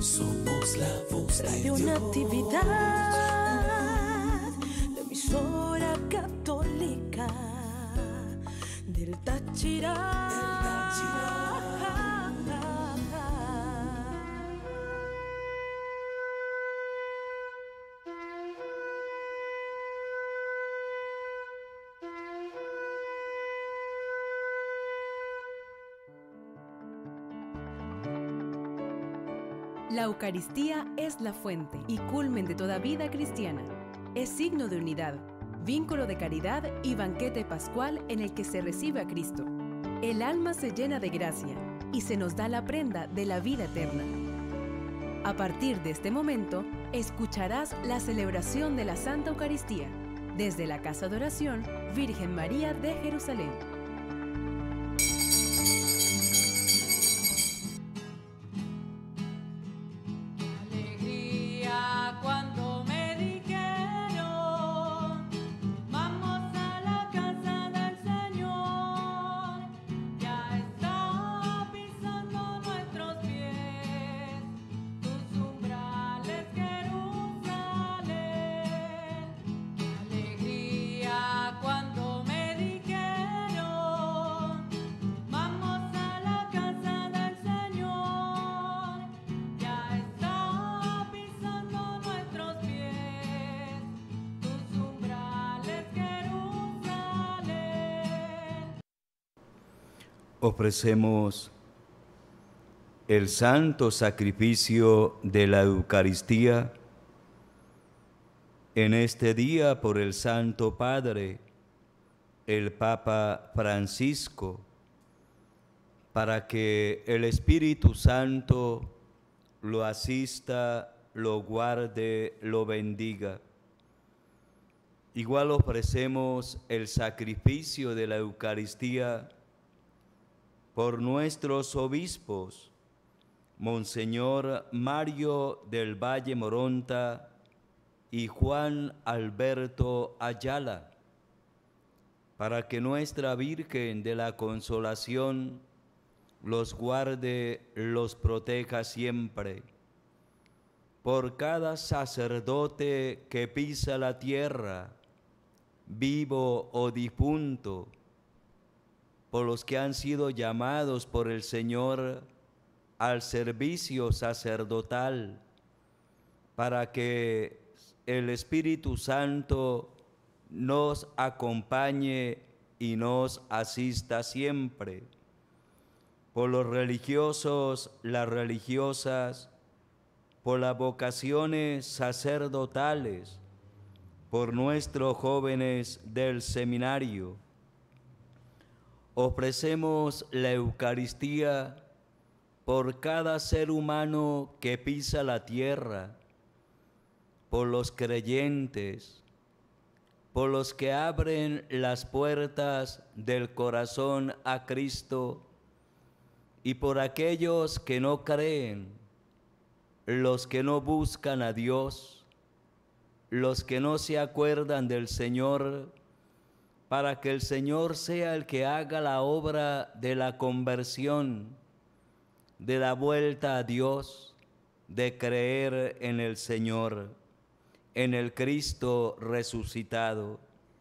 Somos la voz de Radio Dios. Natividad, la emisora católica del Táchira. La Eucaristía es la fuente y culmen de toda vida cristiana. Es signo de unidad, vínculo de caridad y banquete pascual en el que se recibe a Cristo. El alma se llena de gracia y se nos da la prenda de la vida eterna. A partir de este momento, escucharás la celebración de la Santa Eucaristía desde la Casa de Oración Virgen María de Jerusalén. Ofrecemos el santo sacrificio de la Eucaristía en este día por el Santo Padre, el Papa Francisco, para que el Espíritu Santo lo asista, lo guarde, lo bendiga. Igual ofrecemos el sacrificio de la Eucaristía por nuestros obispos, Monseñor Mario del Valle Moronta y Juan Alberto Ayala, para que nuestra Virgen de la Consolación los guarde, los proteja siempre. Por cada sacerdote que pisa la tierra, vivo o difunto, por los que han sido llamados por el Señor al servicio sacerdotal, para que el Espíritu Santo nos acompañe y nos asista siempre. Por los religiosos, las religiosas, por las vocaciones sacerdotales, por nuestros jóvenes del seminario. Ofrecemos la Eucaristía por cada ser humano que pisa la tierra, por los creyentes, por los que abren las puertas del corazón a Cristo y por aquellos que no creen, los que no buscan a Dios, los que no se acuerdan del Señor, para que el Señor sea el que haga la obra de la conversión, de la vuelta a Dios, de creer en el Señor, en el Cristo resucitado.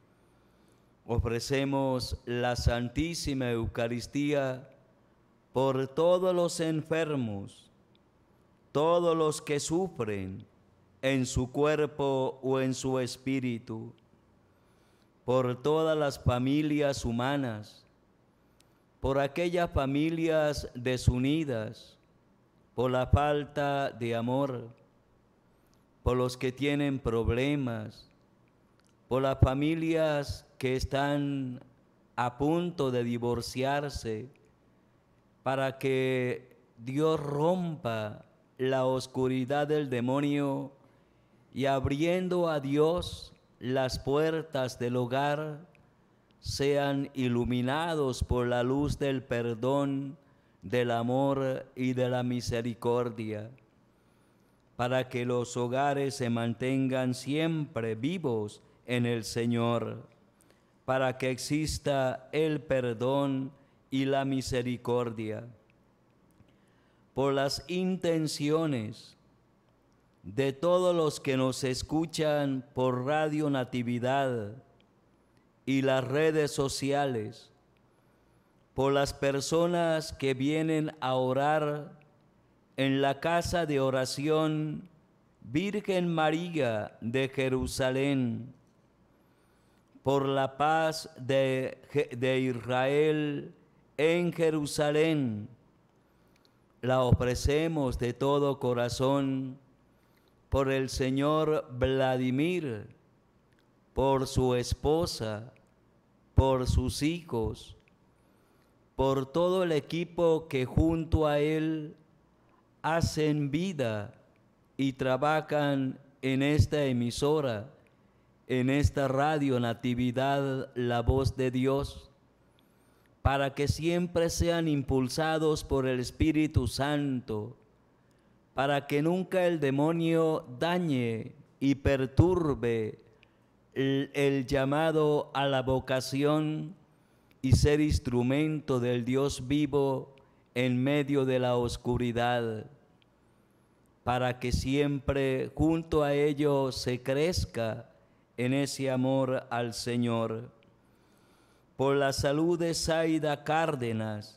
Ofrecemos la Santísima Eucaristía por todos los enfermos, todos los que sufren en su cuerpo o en su espíritu, por todas las familias humanas, por aquellas familias desunidas, por la falta de amor, por los que tienen problemas, por las familias que están a punto de divorciarse, para que Dios rompa la oscuridad del demonio y abriendo a Dios las puertas del hogar, sean iluminados por la luz del perdón, del amor y de la misericordia, para que los hogares se mantengan siempre vivos en el Señor, para que exista el perdón y la misericordia. por las intenciones de todos los que nos escuchan por Radio Natividad y las redes sociales, por las personas que vienen a orar en la casa de oración Virgen María de Jerusalén, por la paz de Israel en Jerusalén. La ofrecemos de todo corazón por el señor Vladimir, por su esposa, por sus hijos, por todo el equipo que junto a él hacen vida y trabajan en esta emisora, en esta Radio Natividad, la voz de Dios, para que siempre sean impulsados por el Espíritu Santo, para que nunca el demonio dañe y perturbe el llamado a la vocación y ser instrumento del Dios vivo en medio de la oscuridad, para que siempre junto a ellos se crezca en ese amor al Señor. Por la salud de Zaida Cárdenas,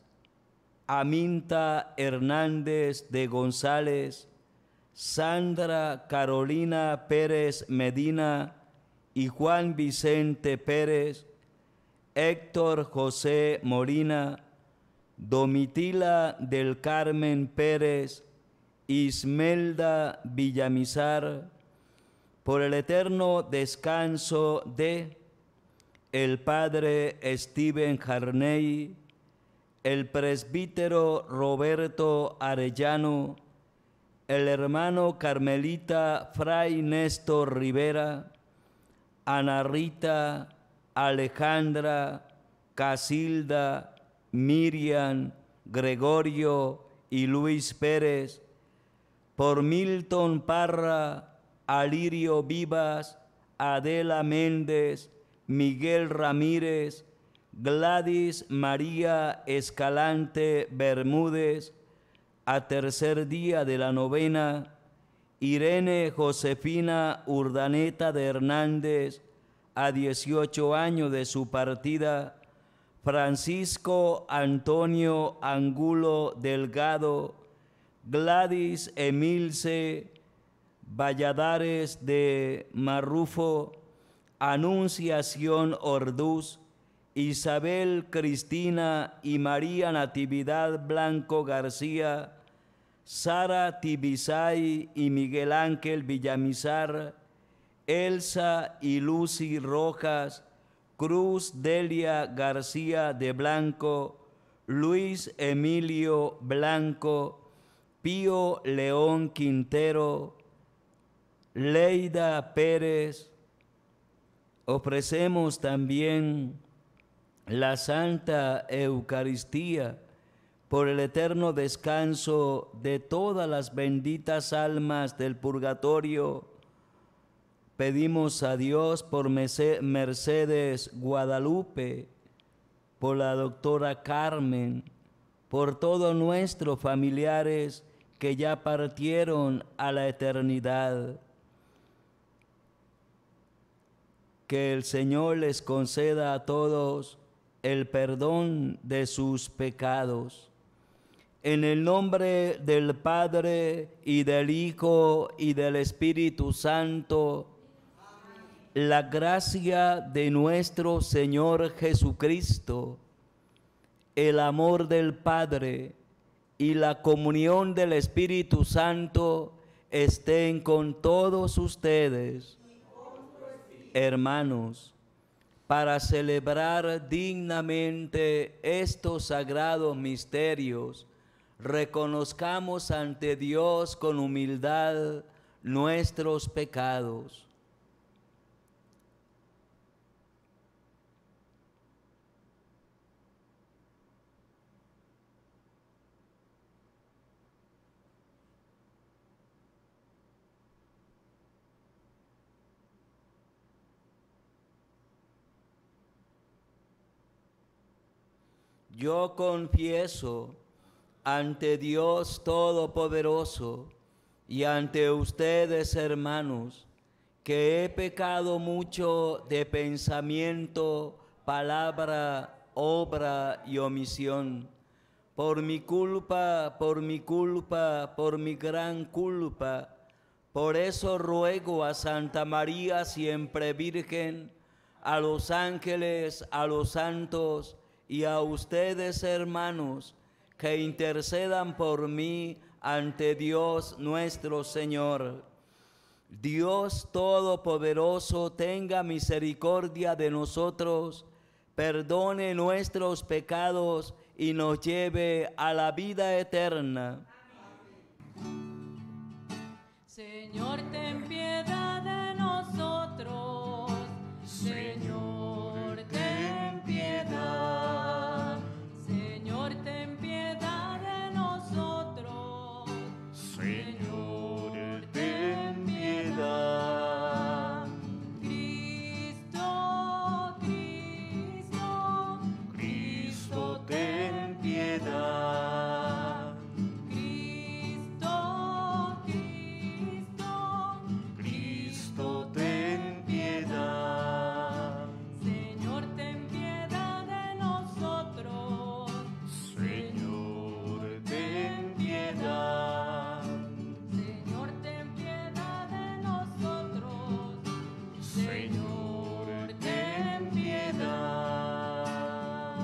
Aminta Hernández de González, Sandra Carolina Pérez Medina y Juan Vicente Pérez, Héctor José Molina, Domitila del Carmen Pérez, Ismelda Villamizar, por el eterno descanso de el padre Steven Harney, el presbítero Roberto Arellano, el hermano carmelita Fray Néstor Rivera, Ana Rita, Alejandra, Casilda, Miriam, Gregorio y Luis Pérez, por Milton Parra, Alirio Vivas, Adela Méndez, Miguel Ramírez, Gladys María Escalante Bermúdez, a tercer día de la novena, Irene Josefina Urdaneta de Hernández, a 18 años de su partida, Francisco Antonio Angulo Delgado, Gladys Emilce Valladares de Marrufo, Anunciación Orduz, Isabel Cristina y María Natividad Blanco García, Sara Tibisay y Miguel Ángel Villamizar, Elsa y Lucy Rojas, Cruz Delia García de Blanco, Luis Emilio Blanco, Pío León Quintero, Leida Pérez. Ofrecemos también la Santa Eucaristía por el eterno descanso de todas las benditas almas del purgatorio. Pedimos a Dios por Mercedes Guadalupe, por la doctora Carmen, por todos nuestros familiares que ya partieron a la eternidad. Que el Señor les conceda a todos el perdón de sus pecados. En el nombre del Padre, y del Hijo, y del Espíritu Santo, amén. La gracia de nuestro Señor Jesucristo, el amor del Padre y la comunión del Espíritu Santo estén con todos ustedes. Hermanos, para celebrar dignamente estos sagrados misterios, reconozcamos ante Dios con humildad nuestros pecados. Yo confieso ante Dios Todopoderoso y ante ustedes, hermanos, que he pecado mucho de pensamiento, palabra, obra y omisión. Por mi culpa, por mi culpa, por mi gran culpa. Por eso ruego a Santa María, siempre Virgen, a los ángeles, a los santos y a ustedes, hermanos, que intercedan por mí ante Dios nuestro Señor. Dios Todopoderoso tenga misericordia de nosotros, perdone nuestros pecados y nos lleve a la vida eterna. Señor, ten piedad de nosotros. Señor, ten piedad. Señor, ten piedad de nosotros. Señor, ten piedad. Cristo, Cristo, Cristo, ten piedad. Cristo, Cristo, Cristo, ten piedad. Señor, ten piedad de nosotros. Señor, ten piedad. Señor, ten piedad de nosotros. Señor, ten piedad.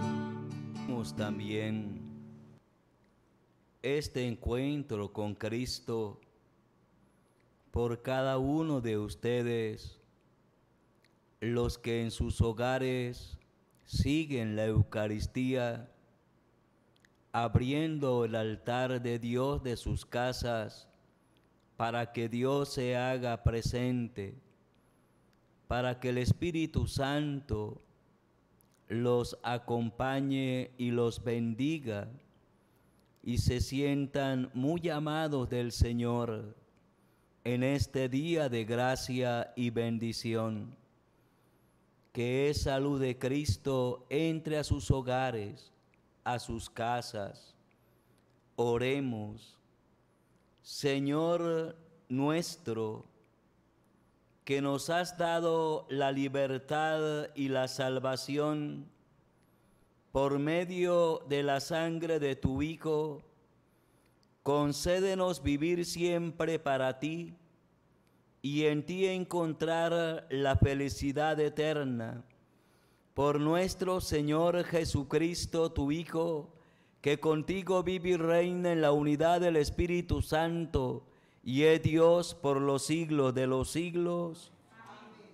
También este encuentro con Cristo por cada uno de ustedes, los que en sus hogares siguen la Eucaristía, abriendo el altar de Dios de sus casas para que Dios se haga presente, para que el Espíritu Santo los acompañe y los bendiga y se sientan muy amados del Señor en este día de gracia y bendición. Que esa luz de Cristo entre a sus hogares, a sus casas. Oremos. Señor nuestro, que nos has dado la libertad y la salvación por medio de la sangre de tu Hijo, concédenos vivir siempre para ti y en ti encontrar la felicidad eterna. Por nuestro Señor Jesucristo, tu Hijo, que contigo vive y reina en la unidad del Espíritu Santo, y es Dios por los siglos de los siglos. Amén.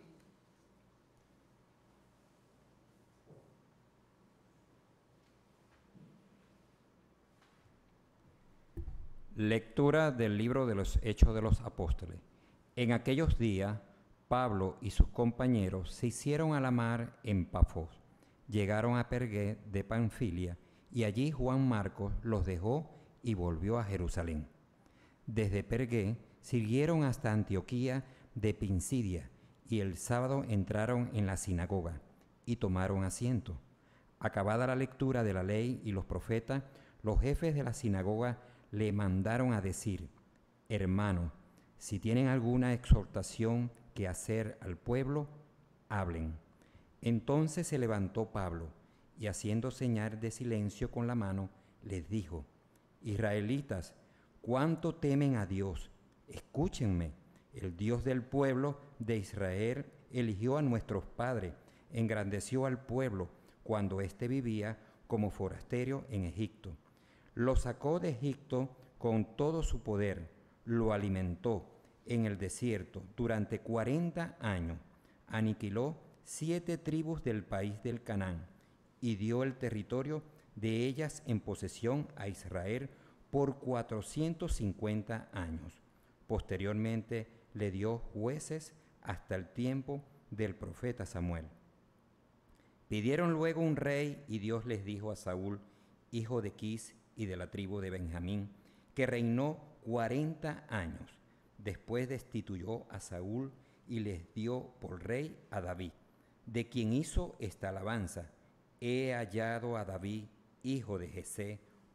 Lectura del libro de los Hechos de los Apóstoles. En aquellos días, Pablo y sus compañeros se hicieron a la mar en Pafos. Llegaron a Pergué de Panfilia, y allí Juan Marcos los dejó y volvió a Jerusalén. Desde Pergué siguieron hasta Antioquía de Pisidia, y el sábado entraron en la sinagoga y tomaron asiento. Acabada la lectura de la ley y los profetas, los jefes de la sinagoga le mandaron a decir: hermanos, si tienen alguna exhortación que hacer al pueblo, hablen. Entonces se levantó Pablo y, haciendo señal de silencio con la mano, les dijo: israelitas, ¿cuánto temen a Dios? Escúchenme. El Dios del pueblo de Israel eligió a nuestros padres, engrandeció al pueblo cuando éste vivía como forastero en Egipto. Lo sacó de Egipto con todo su poder, lo alimentó en el desierto durante 40 años, aniquiló 7 tribus del país del Canaán y dio el territorio de ellas en posesión a Israel por 450 años. Posteriormente le dio jueces hasta el tiempo del profeta Samuel. Pidieron luego un rey y Dios les dijo a Saúl, hijo de Quis y de la tribu de Benjamín, que reinó 40 años. Después destituyó a Saúl y les dio por rey a David, de quien hizo esta alabanza: he hallado a David, hijo de Jesé,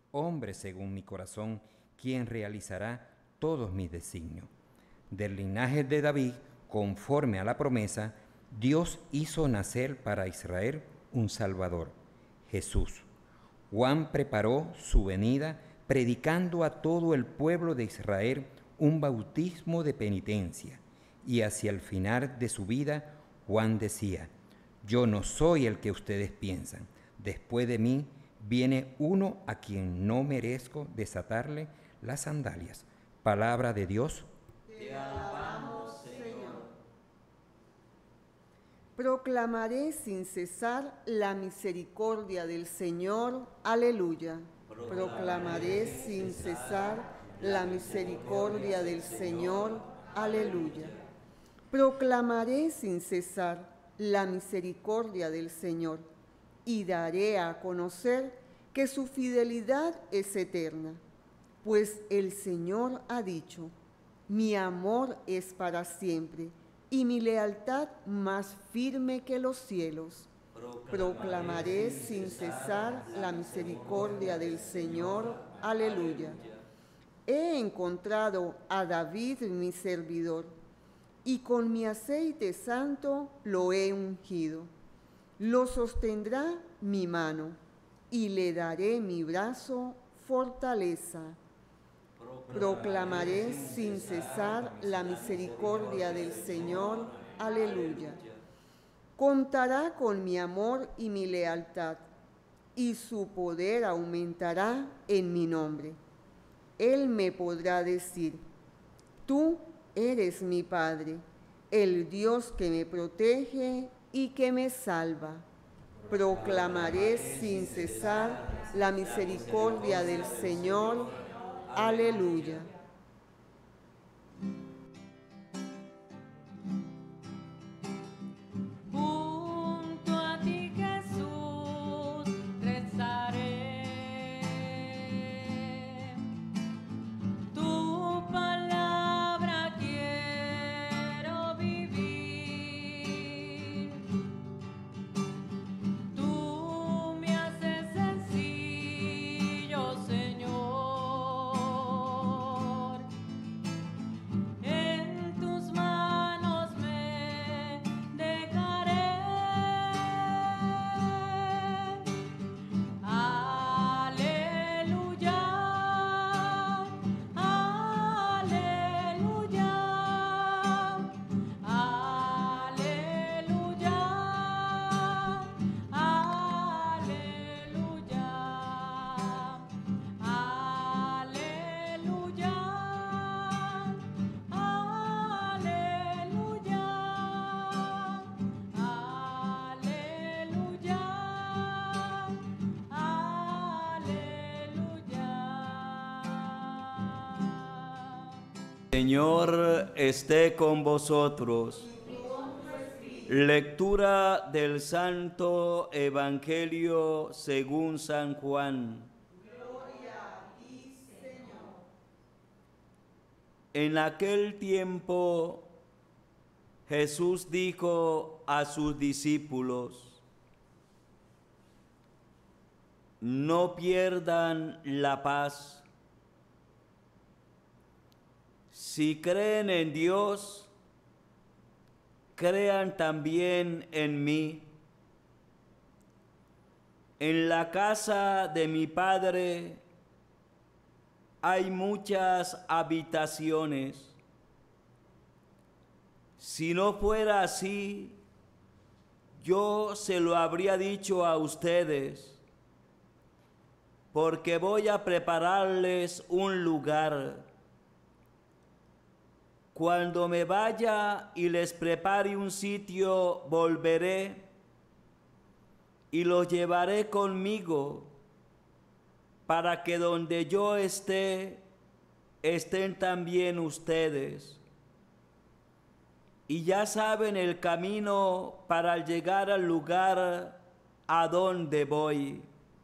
hombre según mi corazón, quien realizará todos mis designios. Del linaje de David, conforme a la promesa, Dios hizo nacer para Israel un Salvador, Jesús. Juan preparó su venida, predicando a todo el pueblo de Israel un bautismo de penitencia. Y hacia el final de su vida, Juan decía: yo no soy el que ustedes piensan. Después de mí viene uno a quien no merezco desatarle las sandalias. Palabra de Dios. Te alabamos, Señor. Proclamaré sin cesar la misericordia del Señor. Aleluya. Proclamaré sin cesar la misericordia del Señor. Aleluya. Proclamaré sin cesar la misericordia del Señor y daré a conocer que su fidelidad es eterna, pues el Señor ha dicho: mi amor es para siempre y mi lealtad más firme que los cielos. Proclamaré sin cesar la misericordia del Señor. Aleluya. He encontrado a David mi servidor, y con mi aceite santo lo he ungido. Lo sostendrá mi mano, y le daré mi brazo fortaleza. Proclamaré sin cesar la misericordia del Señor. Aleluya. Contará con mi amor y mi lealtad, y su poder aumentará en mi nombre. Él me podrá decir: tú eres mi Padre, el Dios que me protege y que me salva. Proclamaré sin cesar la misericordia del Señor. Aleluya. Junto a ti, Jesús, rezaré. Tu palabra quiero vivir. Tú me haces sencillo, Señor. En tus manos me dejaré. Aleluya, aleluya, aleluya, aleluya, aleluya, aleluya. Señor esté con vosotros. Lectura del Santo Evangelio según San Juan. En aquel tiempo Jesús dijo a sus discípulos: no pierdan la paz. Si creen en Dios, crean también en mí. En la casa de mi Padre hay muchas habitaciones. Si no fuera así, yo se lo habría dicho a ustedes, porque voy a prepararles un lugar. Cuando me vaya y les prepare un sitio, volveré y los llevaré conmigo, para que donde yo esté, estén también ustedes. Y ya saben el camino para llegar al lugar a donde voy.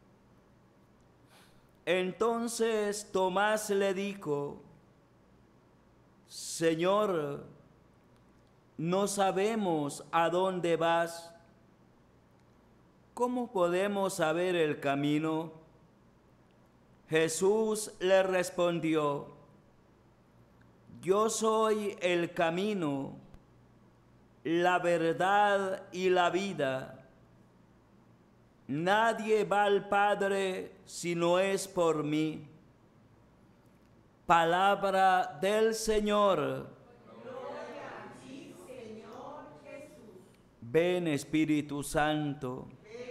Entonces Tomás le dijo: Señor, no sabemos a dónde vas. ¿Cómo podemos saber el camino? Jesús le respondió: yo soy el camino, la verdad y la vida. Nadie va al Padre si no es por mí. Palabra del Señor. Gloria a ti, Señor Jesús. Ven, Espíritu Santo.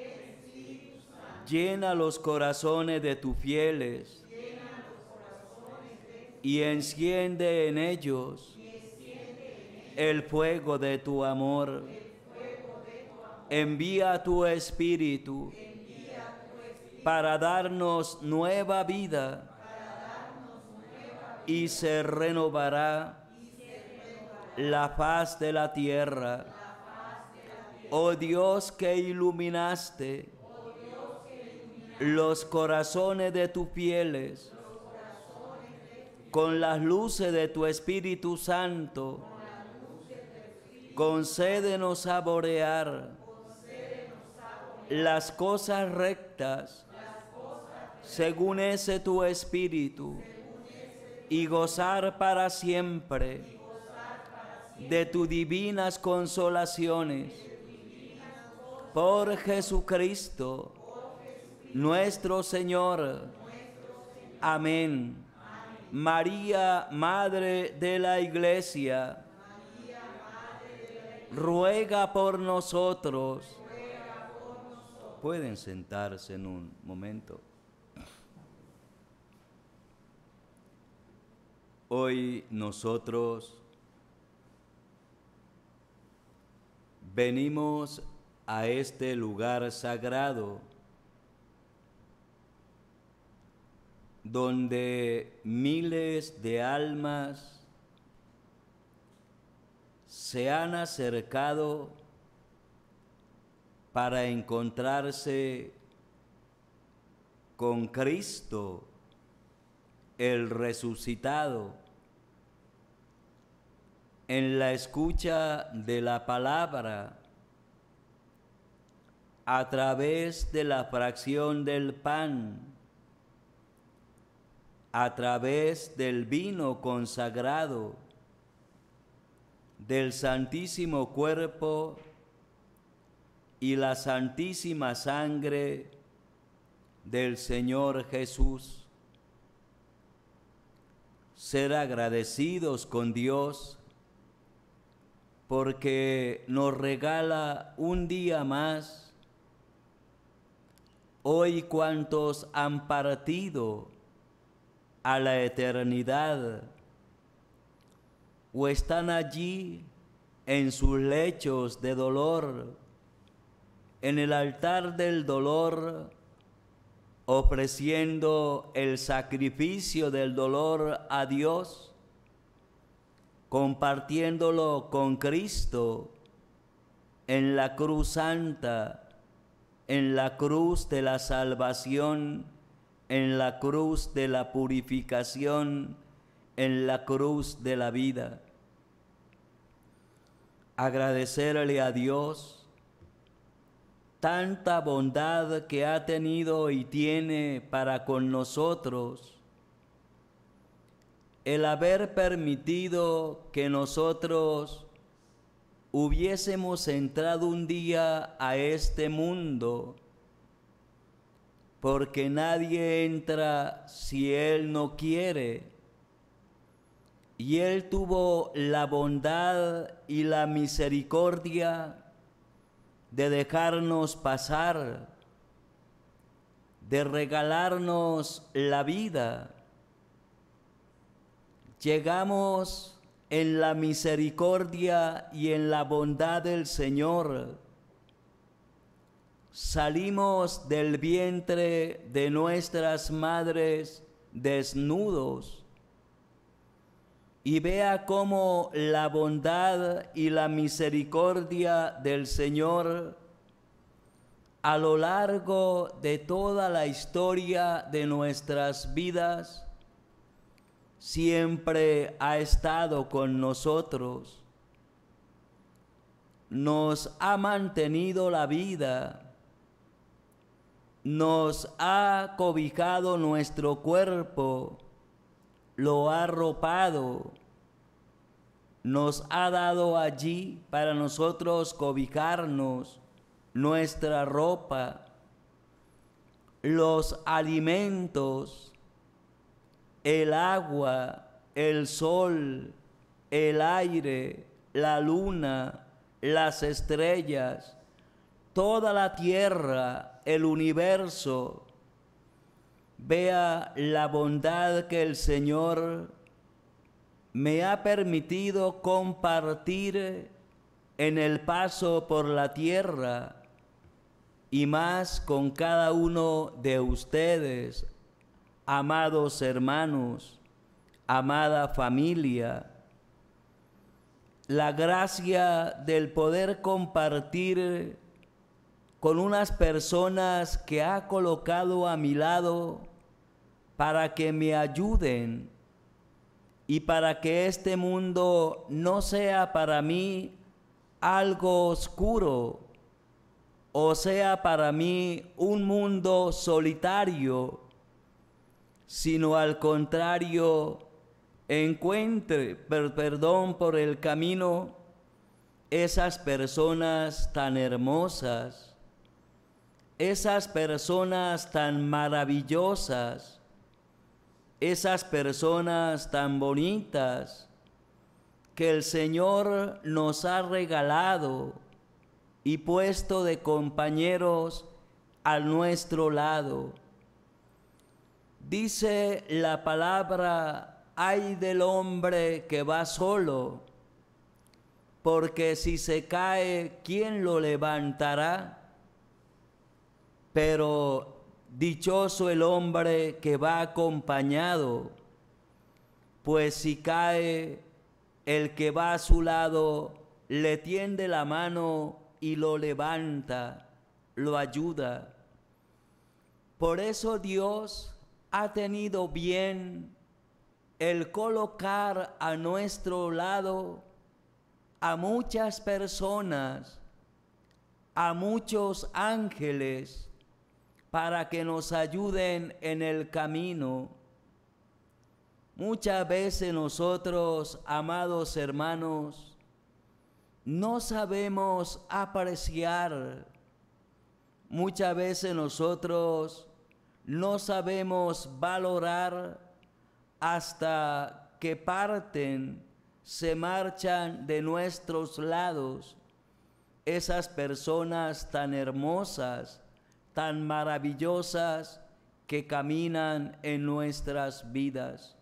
Llena los corazones de tus fieles y enciende en ellos el fuego de tu amor. Envía tu Espíritu para darnos nueva vida y se renovará la faz de la tierra. Oh Dios, que iluminaste los corazones de tus fieles con las luces de tu Espíritu Santo, concédenos saborear las cosas rectas según ese tu Espíritu y gozar para siempre de tus divinas consolaciones. Por Jesucristo nuestro Señor. Amén. María, Madre de la Iglesia, ruega por nosotros. Pueden sentarse en un momento. Hoy nosotros venimos a este lugar sagrado donde miles de almas se han acercado para encontrarse con Cristo, el resucitado, en la escucha de la palabra, a través de la fracción del pan, a través del vino consagrado, del santísimo cuerpo y la santísima sangre del Señor Jesús. Ser agradecidos con Dios porque nos regala un día más. Hoy cuantos han partido a la eternidad o están allí en sus lechos de dolor, en el altar del dolor, ofreciendo el sacrificio del dolor a Dios, compartiéndolo con Cristo en la cruz santa, en la cruz de la salvación, en la cruz de la purificación, en la cruz de la vida. Agradecerle a Dios tanta bondad que ha tenido y tiene para con nosotros, el haber permitido que nosotros hubiésemos entrado un día a este mundo, porque nadie entra si Él no quiere. Y Él tuvo la bondad y la misericordia de dejarnos pasar, de regalarnos la vida. Llegamos en la misericordia y en la bondad del Señor. Salimos del vientre de nuestras madres desnudos. Y vea cómo la bondad y la misericordia del Señor a lo largo de toda la historia de nuestras vidas siempre ha estado con nosotros. Nos ha mantenido la vida, nos ha cobijado nuestro cuerpo, lo ha arropado, nos ha dado allí para nosotros cobijarnos nuestra ropa, los alimentos, el agua, el sol, el aire, la luna, las estrellas, toda la tierra, el universo. Vea la bondad que el Señor me ha permitido compartir en el paso por la tierra y más con cada uno de ustedes, amados hermanos, amada familia. La gracia del poder compartir con unas personas que ha colocado a mi lado para que me ayuden y para que este mundo no sea para mí algo oscuro o sea para mí un mundo solitario, sino al contrario, encuentre perdón por el camino esas personas tan hermosas, esas personas tan maravillosas, esas personas tan bonitas que el Señor nos ha regalado y puesto de compañeros a nuestro lado. Dice la palabra: ay del hombre que va solo, porque si se cae, ¿quién lo levantará? Pero dichoso el hombre que va acompañado, pues si cae, el que va a su lado le tiende la mano y lo levanta, lo ayuda. Por eso Dios ha tenido bien el colocar a nuestro lado a muchas personas, a muchos ángeles, para que nos ayuden en el camino. Muchas veces nosotros, amados hermanos, no sabemos apreciar. Muchas veces nosotros no sabemos valorar hasta que parten, se marchan de nuestros lados esas personas tan hermosas, tan maravillosas que caminan en nuestras vidas.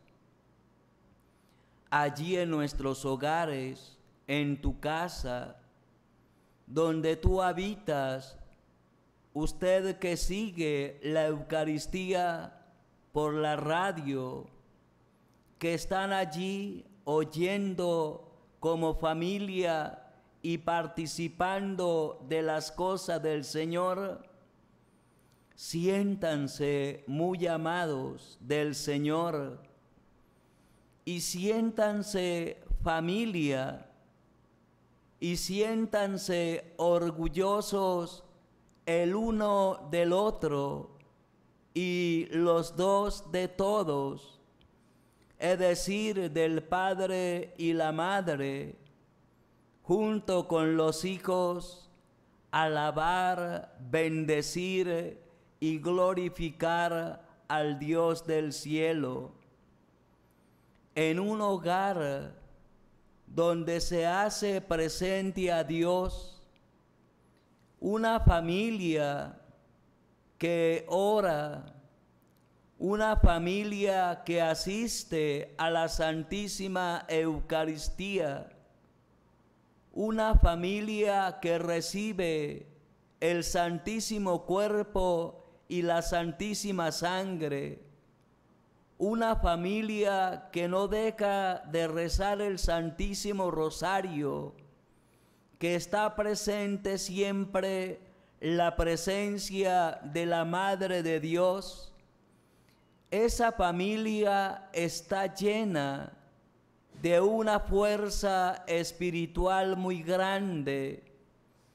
Allí en nuestros hogares, en tu casa, donde tú habitas, usted que sigue la Eucaristía por la radio, que están allí oyendo como familia y participando de las cosas del Señor, siéntanse muy amados del Señor y siéntanse familia y siéntanse orgullosos el uno del otro y los dos de todos, es decir, del padre y la madre, junto con los hijos, alabar, bendecir y glorificar al Dios del cielo. En un hogar donde se hace presente a Dios, una familia que ora, una familia que asiste a la Santísima Eucaristía, una familia que recibe el Santísimo Cuerpo y la Santísima Sangre, una familia que no deja de rezar el Santísimo Rosario, que está presente siempre la presencia de la Madre de Dios. Esa familia está llena de una fuerza espiritual muy grande.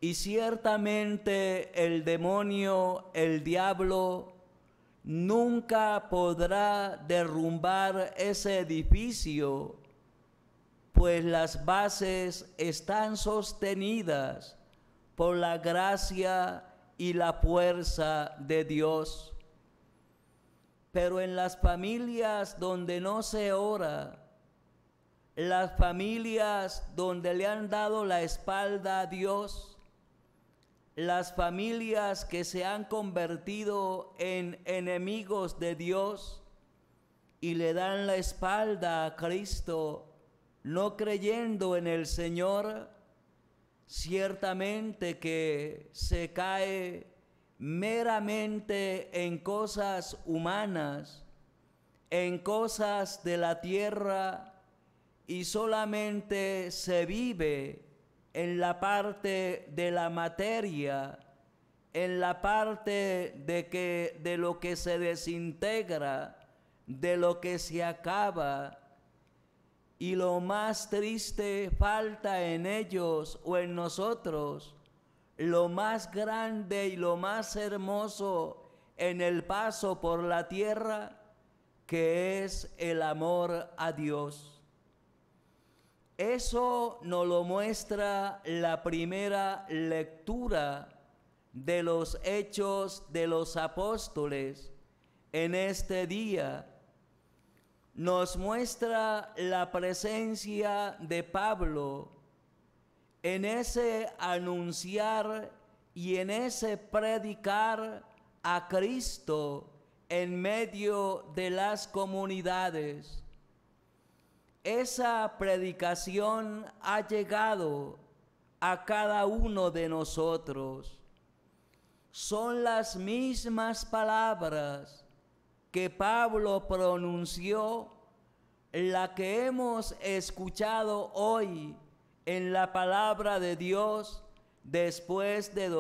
Y ciertamente el demonio, el diablo, nunca podrá derrumbar ese edificio, pues las bases están sostenidas por la gracia y la fuerza de Dios. Pero en las familias donde no se ora, las familias donde le han dado la espalda a Dios, las familias que se han convertido en enemigos de Dios y le dan la espalda a Cristo, no creyendo en el Señor, ciertamente que se cae meramente en cosas humanas, en cosas de la tierra, y solamente se vive en la parte de la materia, en la parte de lo que se desintegra, de lo que se acaba. Y lo más triste, falta en ellos o en nosotros lo más grande y lo más hermoso en el paso por la tierra, que es el amor a Dios. Eso nos lo muestra la primera lectura de los Hechos de los Apóstoles en este día. Nos muestra la presencia de Pablo en ese anunciar y en ese predicar a Cristo en medio de las comunidades. Esa predicación ha llegado a cada uno de nosotros. Son las mismas palabras que Pablo pronunció, la que hemos escuchado hoy en la palabra de Dios después de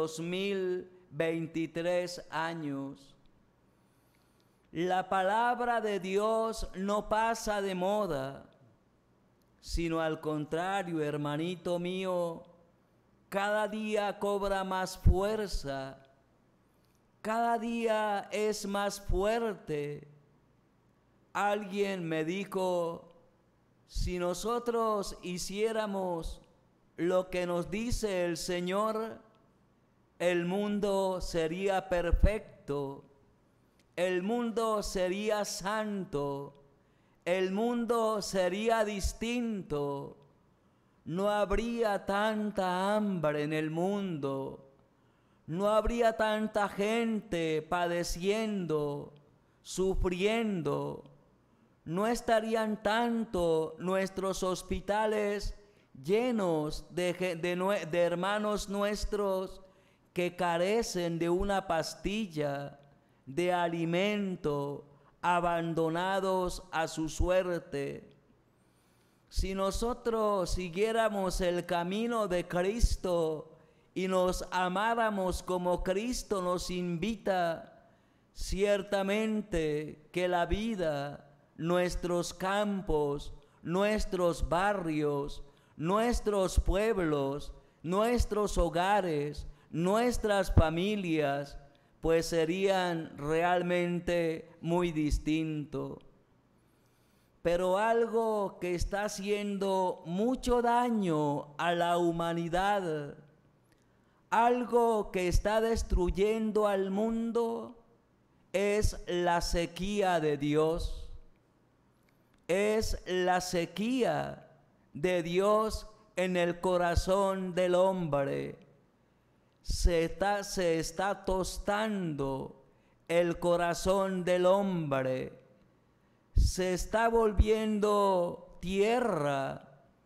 2023 años. La palabra de Dios no pasa de moda, sino al contrario, hermanito mío, cada día cobra más fuerza, cada día es más fuerte. Alguien me dijo, si nosotros hiciéramos lo que nos dice el Señor, el mundo sería perfecto, el mundo sería santo, el mundo sería distinto, no habría tanta hambre en el mundo, no habría tanta gente padeciendo, sufriendo, no estarían tanto nuestros hospitales llenos de hermanos nuestros que carecen de una pastilla, de alimento, abandonados a su suerte. Si nosotros siguiéramos el camino de Cristo y nos amáramos como Cristo nos invita, ciertamente que la vida, nuestros campos, nuestros barrios, nuestros pueblos, nuestros hogares, nuestras familias, pues serían realmente muy distintos. Pero algo que está haciendo mucho daño a la humanidad, algo que está destruyendo al mundo, es la sequía de Dios. Es la sequía de Dios en el corazón del hombre. Se está tostando el corazón del hombre. Se está volviendo tierra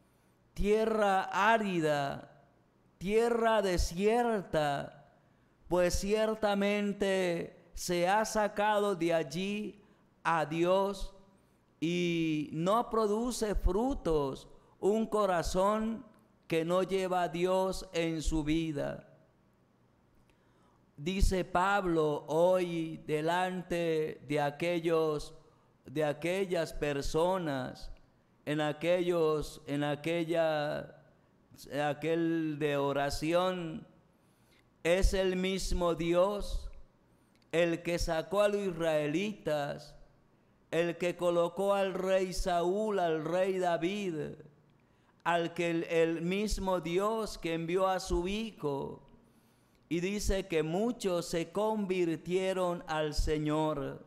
árida, tierra desierta, pues ciertamente se ha sacado de allí a Dios y no produce frutos un corazón que no lleva a Dios en su vida. Dice Pablo hoy delante de aquellas personas, en aquel de oración, es el mismo Dios, el que sacó a los israelitas, el que colocó al rey Saúl, al rey David, el mismo Dios que envió a su Hijo. Y dice que muchos se convirtieron al Señor.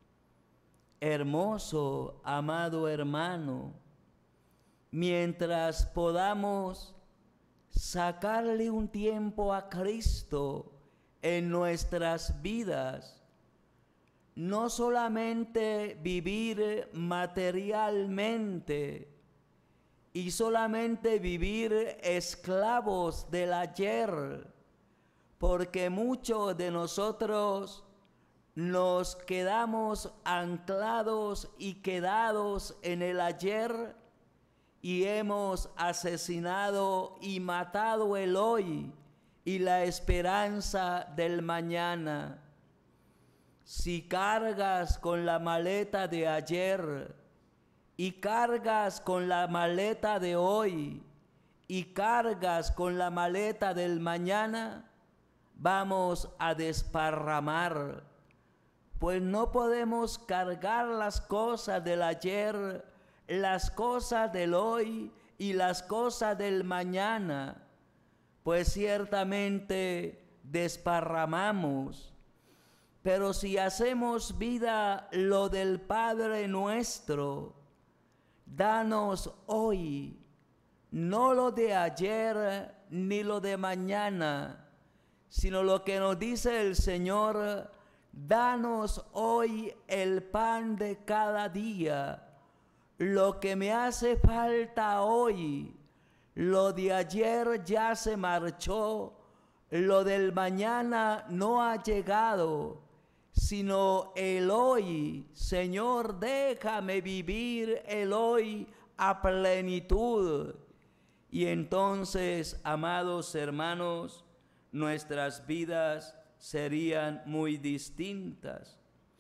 Hermoso, amado hermano, mientras podamos sacarle un tiempo a Cristo en nuestras vidas, no solamente vivir materialmente y solamente vivir esclavos del ayer, porque muchos de nosotros nos quedamos anclados y quedados en el ayer y hemos asesinado y matado el hoy y la esperanza del mañana. Si cargas con la maleta de ayer y cargas con la maleta de hoy y cargas con la maleta del mañana, vamos a desparramar, pues no podemos cargar las cosas del ayer, las cosas del hoy y las cosas del mañana, pues ciertamente desparramamos. Pero si hacemos vida lo del Padre nuestro, danos hoy, no lo de ayer ni lo de mañana, sino lo que nos dice el Señor: danos hoy el pan de cada día, lo que me hace falta hoy. Lo de ayer ya se marchó, lo del mañana no ha llegado, sino el hoy. Señor, déjame vivir el hoy a plenitud. Y entonces, amados hermanos, nuestras vidas serían muy distintas.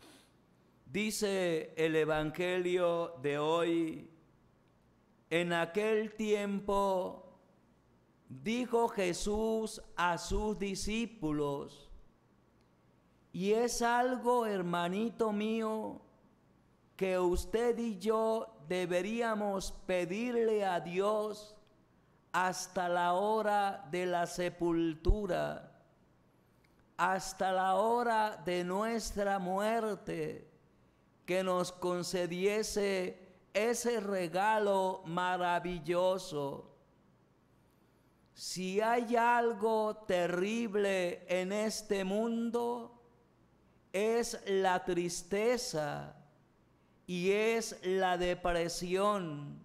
Dice el Evangelio de hoy: en aquel tiempo dijo Jesús a sus discípulos, y es algo, hermanito mío, que usted y yo deberíamos pedirle a Dios hasta la hora de la sepultura, hasta la hora de nuestra muerte, que nos concediese ese regalo maravilloso. Si hay algo terrible en este mundo, es la tristeza y es la depresión.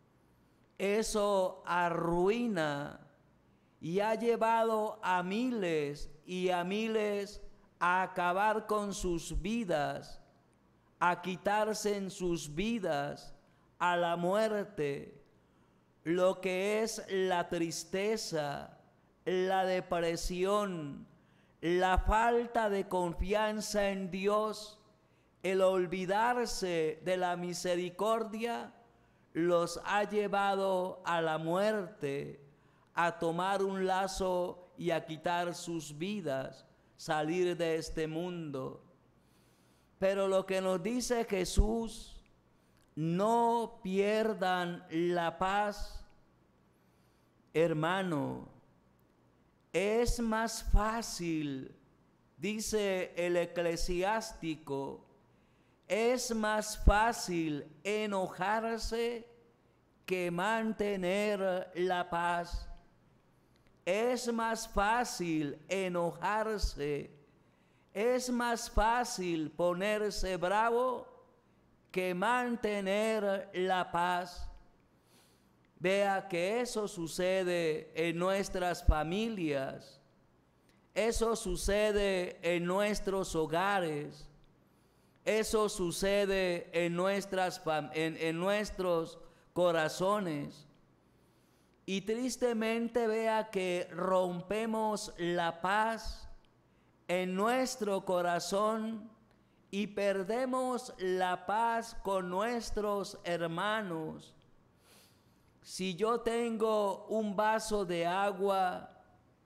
Eso arruina y ha llevado a miles y a miles a acabar con sus vidas, a quitarse en sus vidas, a la muerte. Lo que es la tristeza, la depresión, la falta de confianza en Dios, el olvidarse de la misericordia, los ha llevado a la muerte, a tomar un lazo y a quitar sus vidas, salir de este mundo. Pero lo que nos dice Jesús: no pierdan la paz. Hermano, es más fácil, dice el eclesiástico, es más fácil enojarse que mantener la paz. Es más fácil enojarse, es más fácil ponerse bravo que mantener la paz. Vea que eso sucede en nuestras familias, eso sucede en nuestros hogares, eso sucede en nuestros corazones. Y tristemente vea que rompemos la paz en nuestro corazón y perdemos la paz con nuestros hermanos. Si yo tengo un vaso de agua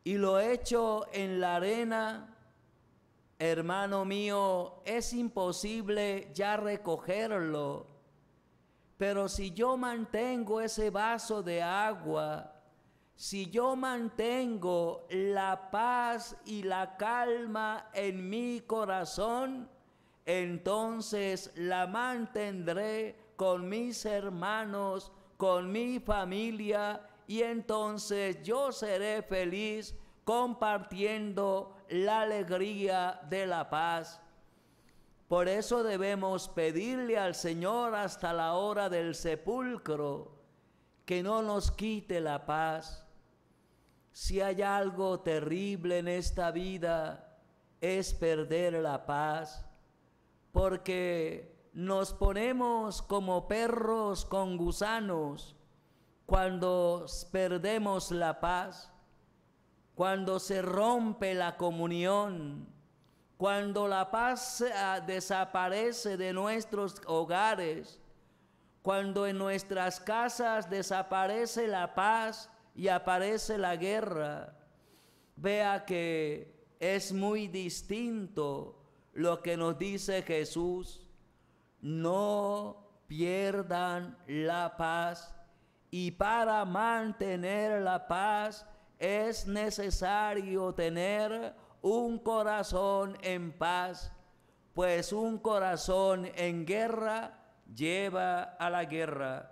y lo hecho en la arena, hermano mío, es imposible ya recogerlo. Pero si yo mantengo ese vaso de agua, si yo mantengo la paz y la calma en mi corazón, entonces la mantendré con mis hermanos, con mi familia, y entonces yo seré feliz compartiendo la alegría de la paz. Por eso debemos pedirle al Señor hasta la hora del sepulcro que no nos quite la paz. Si hay algo terrible en esta vida, es perder la paz, porque nos ponemos como perros con gusanos cuando perdemos la paz, cuando se rompe la comunión, cuando la paz desaparece de nuestros hogares, cuando en nuestras casas desaparece la paz y aparece la guerra. Vea que es muy distinto lo que nos dice Jesús: no pierdan la paz, y para mantener la paz es necesario tener un corazón en paz, pues un corazón en guerra lleva a la guerra.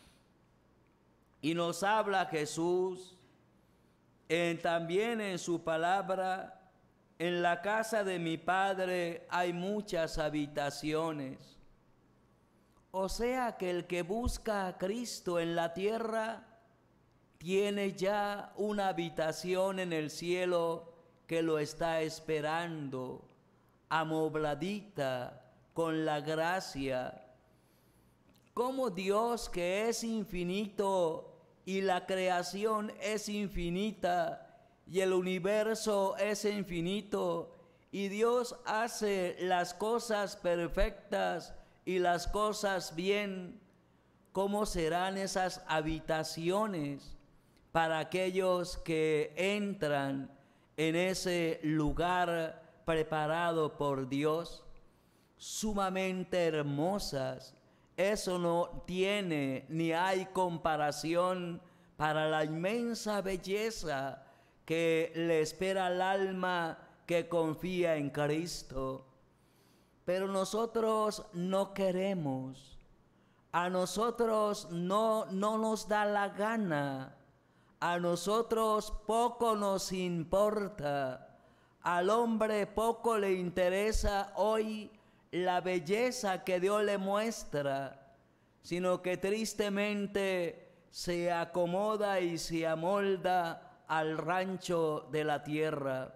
Y nos habla Jesús también en su palabra: en la casa de mi Padre hay muchas habitaciones. O sea que el que busca a Cristo en la tierra tiene ya una habitación en el cielo que lo está esperando, amobladita con la gracia. Como Dios, que es infinito y la creación es infinita y el universo es infinito, y Dios hace las cosas perfectas y las cosas bien, ¿cómo serán esas habitaciones para aquellos que entran en ese lugar preparado por Dios? Sumamente hermosas. Eso no tiene ni hay comparación para la inmensa belleza que le espera al alma que confía en Cristo. Pero nosotros no queremos, a nosotros no nos da la gana, a nosotros poco nos importa, al hombre poco le interesa hoy la belleza que Dios le muestra, sino que tristemente se acomoda y se amolda al rancho de la tierra.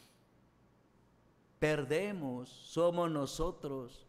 Perdemos, somos nosotros.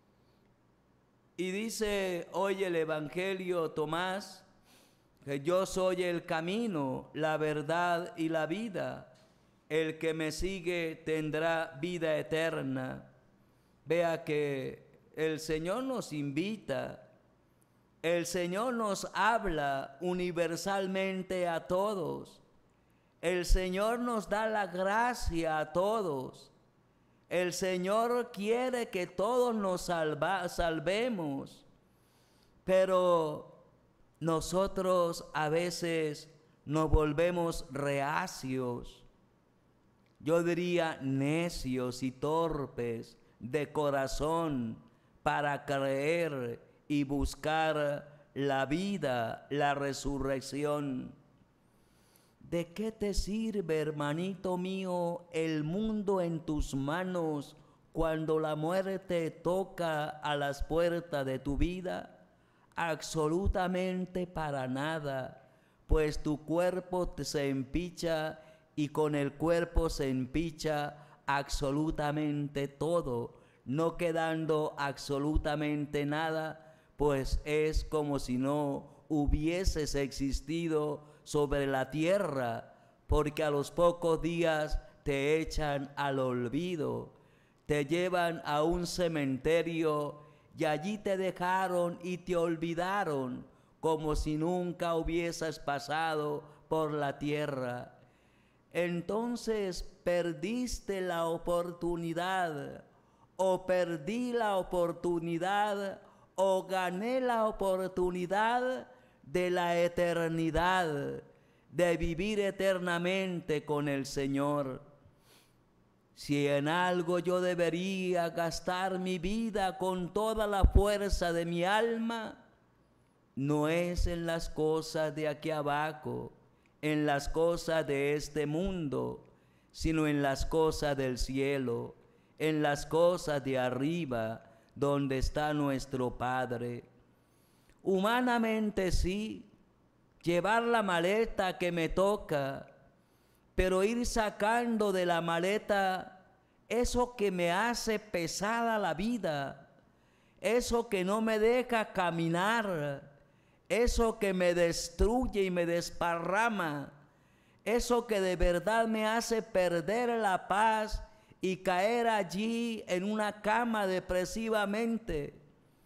Y dice hoy el Evangelio Tomás que yo soy el camino, la verdad y la vida. El que me sigue tendrá vida eterna. Vea que el Señor nos invita, el Señor nos habla universalmente a todos, el Señor nos da la gracia a todos, el Señor quiere que todos nos salvemos, pero nosotros a veces nos volvemos reacios, yo diría necios y torpes de corazón para creer y buscar la vida, la resurrección. ¿De qué te sirve, hermanito mío, el mundo en tus manos cuando la muerte toca a las puertas de tu vida? Absolutamente para nada, pues tu cuerpo se empicha y con el cuerpo se empicha absolutamente todo, no quedando absolutamente nada, pues es como si no hubieses existido sobre la tierra, porque a los pocos días te echan al olvido, te llevan a un cementerio y allí te dejaron y te olvidaron, como si nunca hubieses pasado por la tierra. entonces perdiste la oportunidad, o perdí la oportunidad, o gané la oportunidad de la eternidad, de vivir eternamente con el Señor. Si en algo yo debería gastar mi vida con toda la fuerza de mi alma, no es en las cosas de aquí abajo, en las cosas de este mundo, sino en las cosas del cielo, en las cosas de arriba, donde está nuestro Padre. Humanamente sí, llevar la maleta que me toca, pero ir sacando de la maleta eso que me hace pesada la vida, eso que no me deja caminar, eso que me destruye y me desparrama, eso que de verdad me hace perder la paz y caer allí en una cama depresivamente.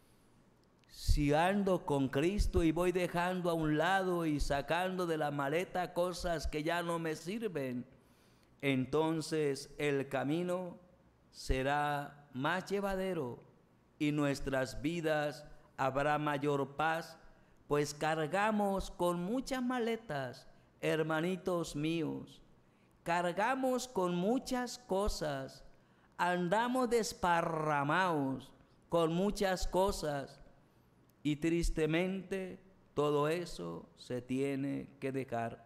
Si ando con Cristo y voy dejando a un lado y sacando de la maleta cosas que ya no me sirven, entonces el camino será más llevadero y nuestras vidas habrá mayor paz, pues cargamos con muchas maletas, hermanitos míos, cargamos con muchas cosas, andamos desparramados con muchas cosas, y tristemente todo eso se tiene que dejar.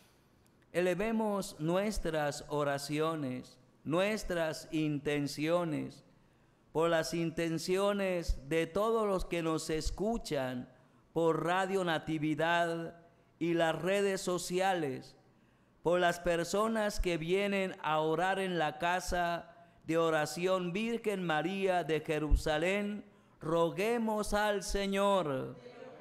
Elevemos nuestras oraciones, nuestras intenciones, por las intenciones de todos los que nos escuchan por Radio Natividad y las redes sociales, por las personas que vienen a orar en la casa de oración Virgen María de Jerusalén. Roguemos al Señor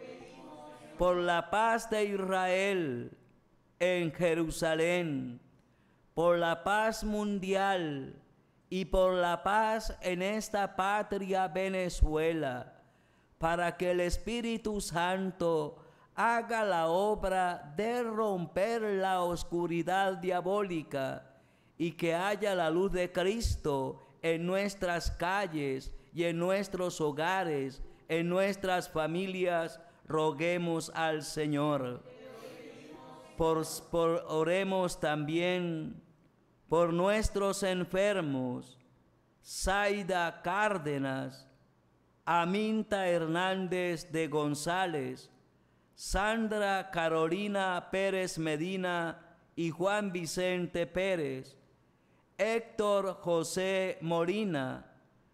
por la paz de Israel en Jerusalén, por la paz mundial y por la paz en esta patria Venezuela, para que el Espíritu Santo haga la obra de romper la oscuridad diabólica y que haya la luz de Cristo en nuestras calles y en nuestros hogares, en nuestras familias. Roguemos al Señor. Oremos también por nuestros enfermos, Zaida Cárdenas, Aminta Hernández de González, Sandra Carolina Pérez Medina y Juan Vicente Pérez, Héctor José Molina,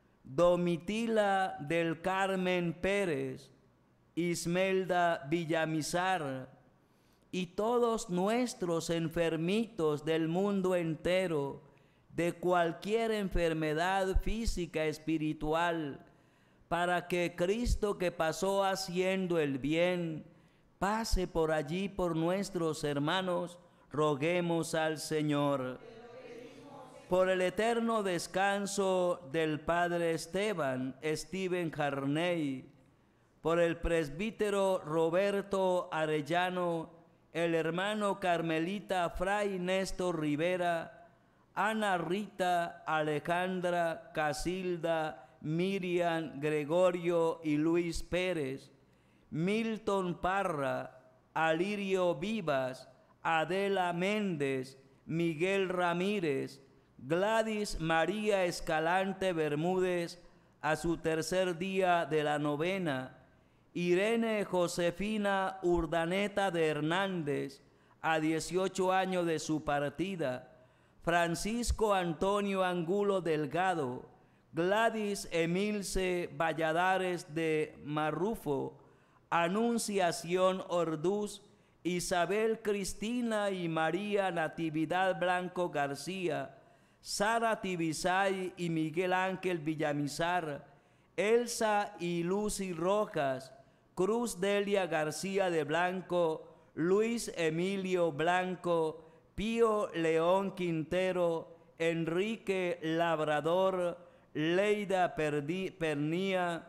Domitila del Carmen Pérez, Ismelda Villamizar y todos nuestros enfermitos del mundo entero, de cualquier enfermedad física, espiritual, para que Cristo, que pasó haciendo el bien, pase por allí por nuestros hermanos. Roguemos al Señor. Por el eterno descanso del Padre Steven Jarney, por el presbítero Roberto Arellano, el hermano carmelita Fray Néstor Rivera, Ana Rita, Alejandra, Casilda, Miriam, Gregorio y Luis Pérez, Milton Parra, Alirio Vivas, Adela Méndez, Miguel Ramírez, Gladys María Escalante Bermúdez, a su tercer día de la novena, Irene Josefina Urdaneta de Hernández, a 18 años de su partida, Francisco Antonio Angulo Delgado, Gladys Emilce Valladares de Marrufo, Anunciación Orduz, Isabel Cristina y María Natividad Blanco García, Sara Tibisay y Miguel Ángel Villamizar, Elsa y Lucy Rojas, Cruz Delia García de Blanco, Luis Emilio Blanco, Pío León Quintero, Enrique Labrador, Leida Pernía,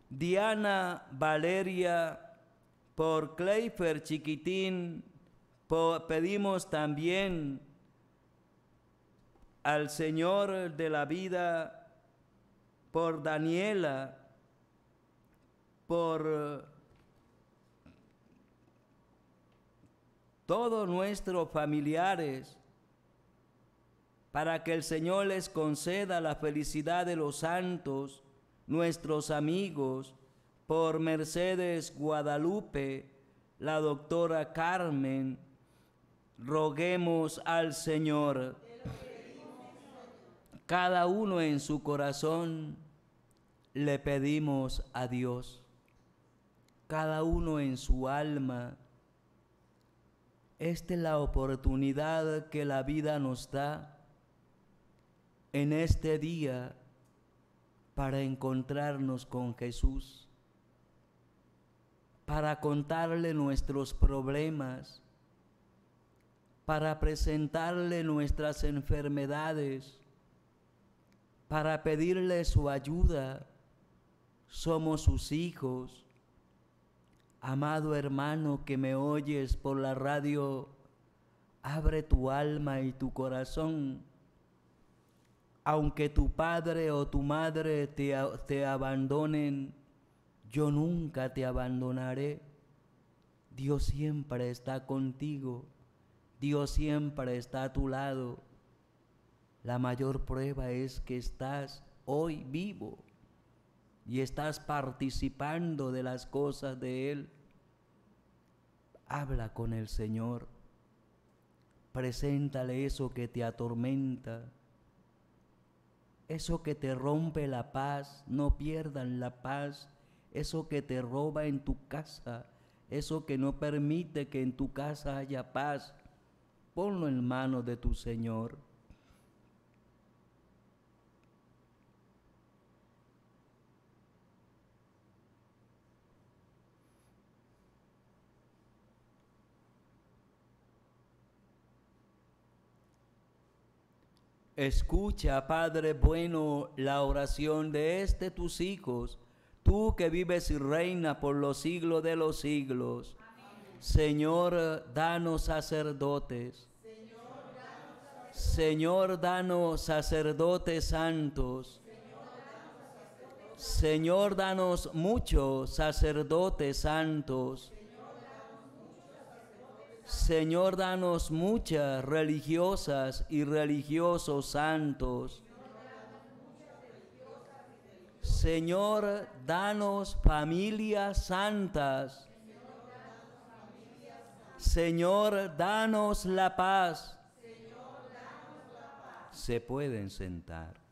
Diana Valeria, por Cleifer Chiquitín, Pedimos también al Señor de la vida por Daniela, por todos nuestros familiares, para que el Señor les conceda la felicidad de los santos, nuestros amigos, por Mercedes Guadalupe, la doctora Carmen. Roguemos al Señor. Cada uno en su corazón le pedimos a Dios. Cada uno en su alma. Esta es la oportunidad que la vida nos da en este día para encontrarnos con Jesús, para contarle nuestros problemas, para presentarle nuestras enfermedades, para pedirle su ayuda. Somos sus hijos. Amado hermano que me oyes por la radio, abre tu alma y tu corazón. Aunque tu padre o tu madre te abandonen, yo nunca te abandonaré. Dios siempre está contigo. Dios siempre está a tu lado. La mayor prueba es que estás hoy vivo y estás participando de las cosas de Él. Habla con el Señor. Preséntale eso que te atormenta, eso que te rompe la paz. No pierdan la paz. Eso que te roba en tu casa, eso que no permite que en tu casa haya paz, ponlo en manos de tu Señor. Escucha, Padre bueno, la oración de tus hijos, tú que vives y reinas por los siglos de los siglos. Amén. Señor, danos sacerdotes. Señor, danos sacerdotes santos. Señor, danos muchos sacerdotes santos. Señor, danos muchas religiosas y religiosos santos. Señor, danos familias santas. Señor, danos la paz. Se pueden sentar.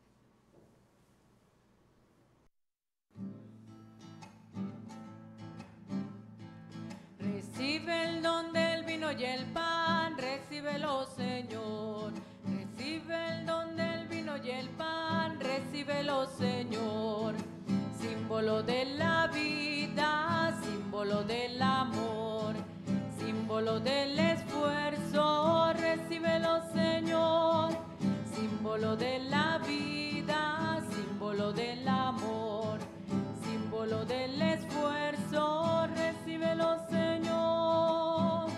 Recibe el don del vino y el pan, recíbelo, Señor. Recibe el don del vino y el pan, recíbelo, Señor. Símbolo de la vida, símbolo del amor, símbolo del esfuerzo, recíbelo, Señor. Símbolo de la vida, símbolo del amor, símbolo del esfuerzo, recíbelo, Señor.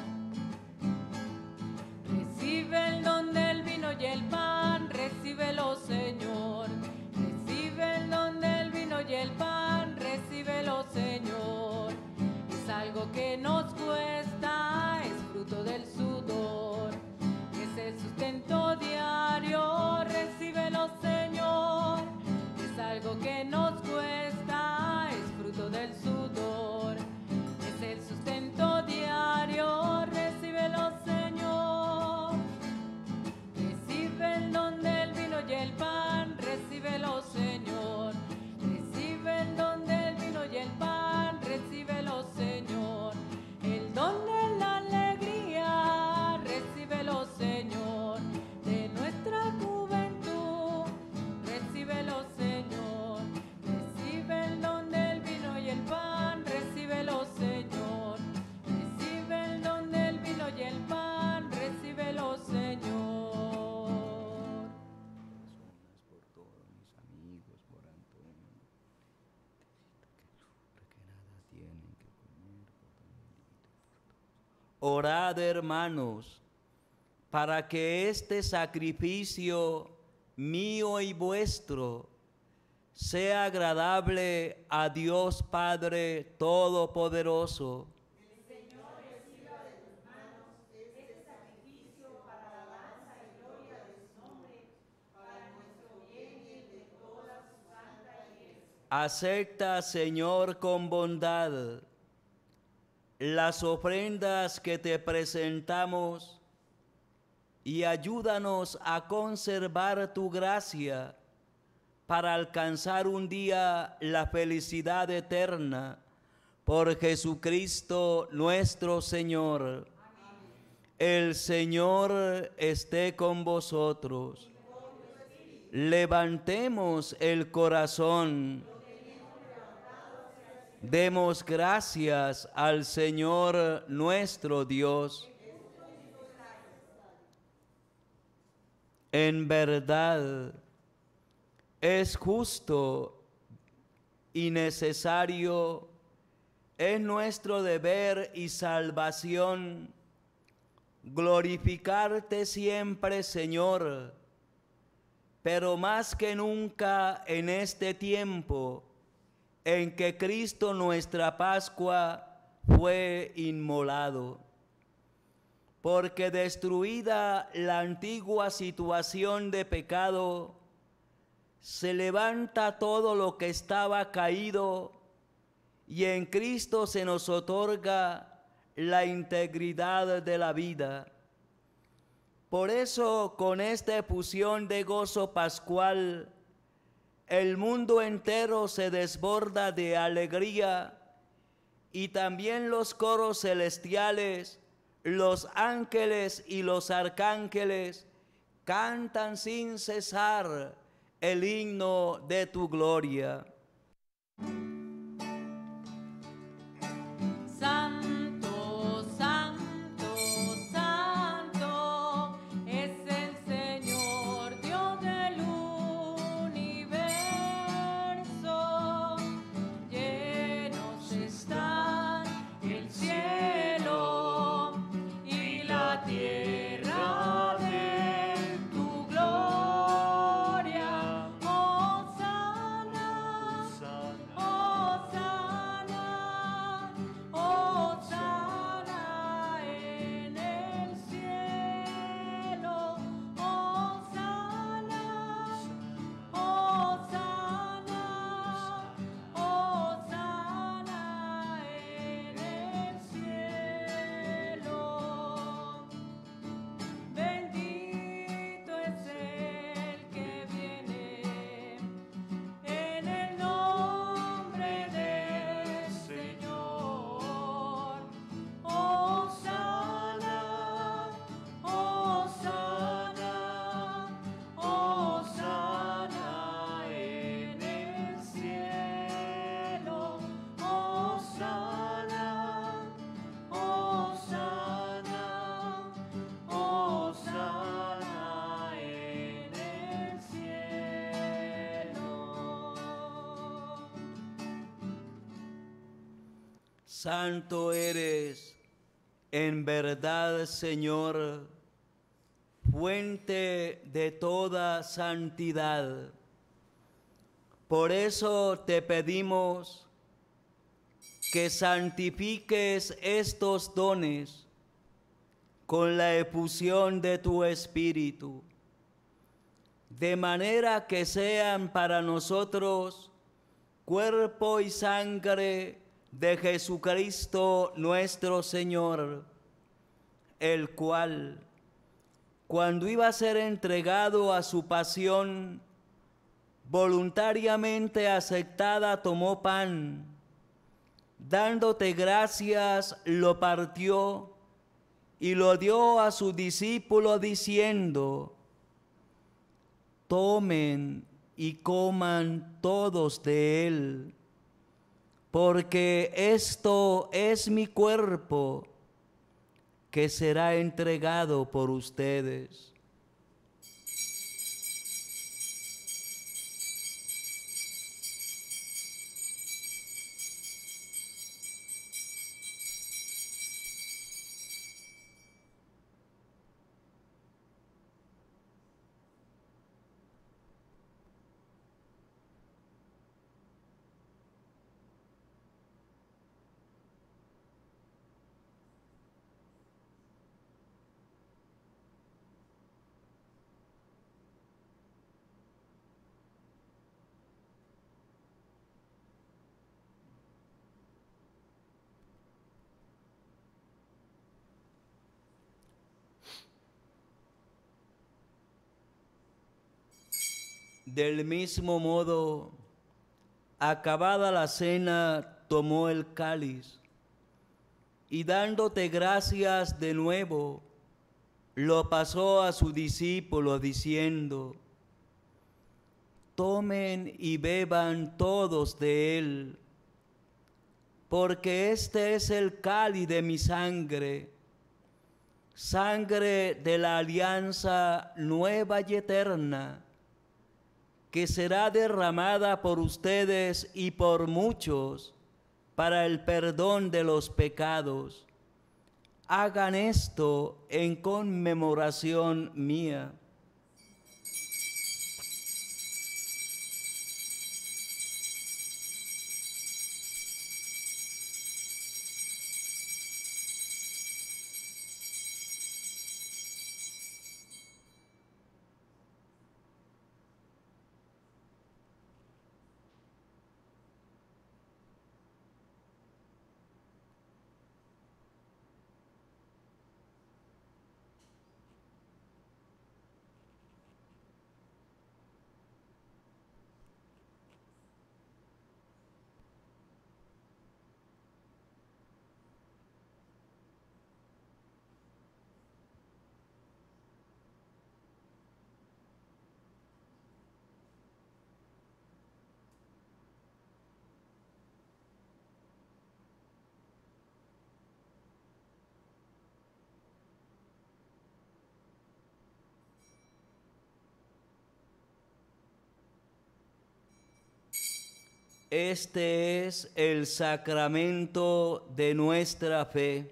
Recibe el don del vino y el pan, recíbelo, Señor. Recibe el don del vino y el pan, recíbelo, Señor. Orad, hermanos, para que este sacrificio mío y vuestro sea agradable a Dios Padre Todopoderoso. El Señor reciba de tus manos este sacrificio para la alabanza y gloria de su nombre, para nuestro bien y el de toda su santa iglesia. Acepta, Señor, con bondad las ofrendas que te presentamos y ayúdanos a conservar tu gracia para alcanzar un día la felicidad eterna por Jesucristo nuestro Señor. Amén. El Señor esté con vosotros. Levantemos el corazón. Demos gracias al Señor nuestro Dios. En verdad, es justo y necesario, es nuestro deber y salvación glorificarte siempre, Señor, pero más que nunca en este tiempo en que Cristo nuestra Pascua fue inmolado. Porque destruida la antigua situación de pecado, se levanta todo lo que estaba caído y en Cristo se nos otorga la integridad de la vida. Por eso, con esta efusión de gozo pascual, el mundo entero se desborda de alegría y también los coros celestiales, los ángeles y los arcángeles cantan sin cesar el himno de tu gloria. Santo, santo, santo, es el Señor Dios del universo. Llenos están el cielo y la tierra de tu gloria. Hosana, Hosana, Hosana en el cielo. Hosana, Hosana, Hosana en el cielo. Bendito es el que viene en el nombre del Señor. Hosana, Hosana, Hosana en el cielo. Hosana, Hosana, Hosana en el cielo. Santo eres, en verdad, Señor, fuente de toda santidad. Por eso te pedimos que santifiques estos dones con la efusión de tu Espíritu, de manera que sean para nosotros cuerpo y sangre de Jesucristo nuestro Señor, el cual, cuando iba a ser entregado a su pasión, voluntariamente aceptada, tomó pan, dándote gracias, lo partió y lo dio a su discípulo diciendo: tomen y coman todos de él, porque esto es mi cuerpo que será entregado por ustedes. Del mismo modo, acabada la cena, tomó el cáliz y dándote gracias de nuevo, lo pasó a sus discípulos diciendo: tomen y beban todos de él, porque este es el cáliz de mi sangre, sangre de la alianza nueva y eterna, que será derramada por ustedes y por muchos para el perdón de los pecados. Hagan esto en conmemoración mía. Este es el sacramento de nuestra fe.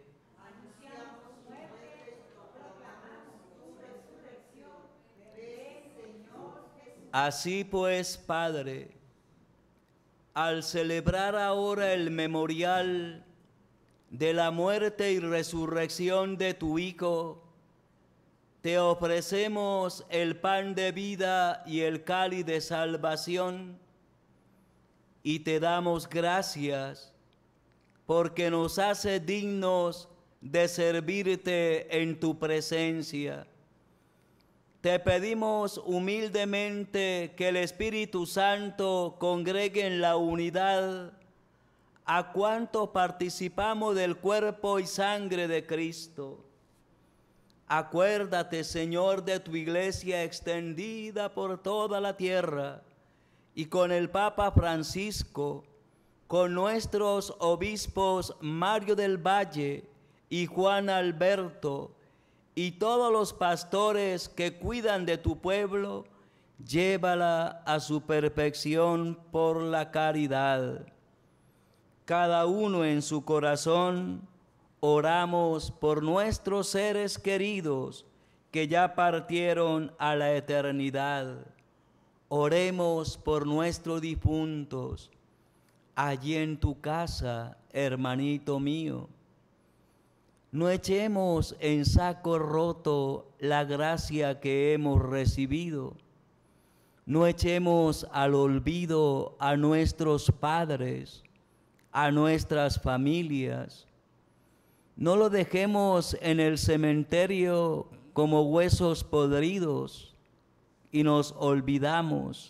Así pues, Padre, al celebrar ahora el memorial de la muerte y resurrección de tu Hijo, te ofrecemos el pan de vida y el cáliz de salvación, y te damos gracias porque nos hace dignos de servirte en tu presencia. Te pedimos humildemente que el Espíritu Santo congregue en la unidad a cuantos participamos del cuerpo y sangre de Cristo. Acuérdate, Señor, de tu iglesia extendida por toda la tierra, y con el Papa Francisco, con nuestros obispos Mario del Valle y Juan Alberto, y todos los pastores que cuidan de tu pueblo, llévala a su perfección por la caridad. Cada uno en su corazón, oramos por nuestros seres queridos que ya partieron a la eternidad. Oremos por nuestros difuntos. Allí en tu casa, hermanito mío, no echemos en saco roto la gracia que hemos recibido. No echemos al olvido a nuestros padres, a nuestras familias. No lo dejemos en el cementerio como huesos podridos y nos olvidamos.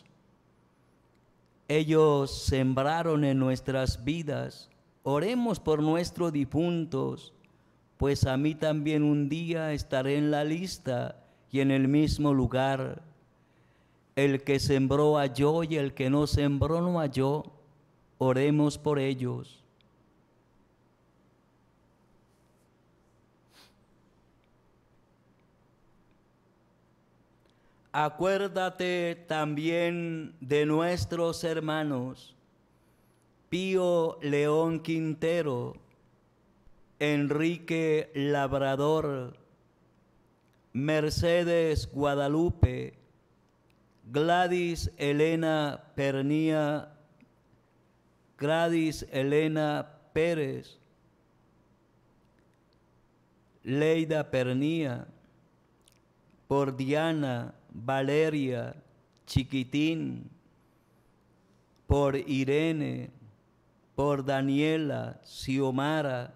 Ellos sembraron en nuestras vidas. Oremos por nuestros difuntos, pues a mí también un día estaré en la lista y en el mismo lugar. El que sembró halló y el que no sembró no halló. Oremos por ellos. Acuérdate también de nuestros hermanos Pío León Quintero, Enrique Labrador, Mercedes Guadalupe, Gladys Elena Pernía, Gladys Elena Pérez, Leida Pernía, por Diana, Valeria, Chiquitín, por Irene, por Daniela, Xiomara.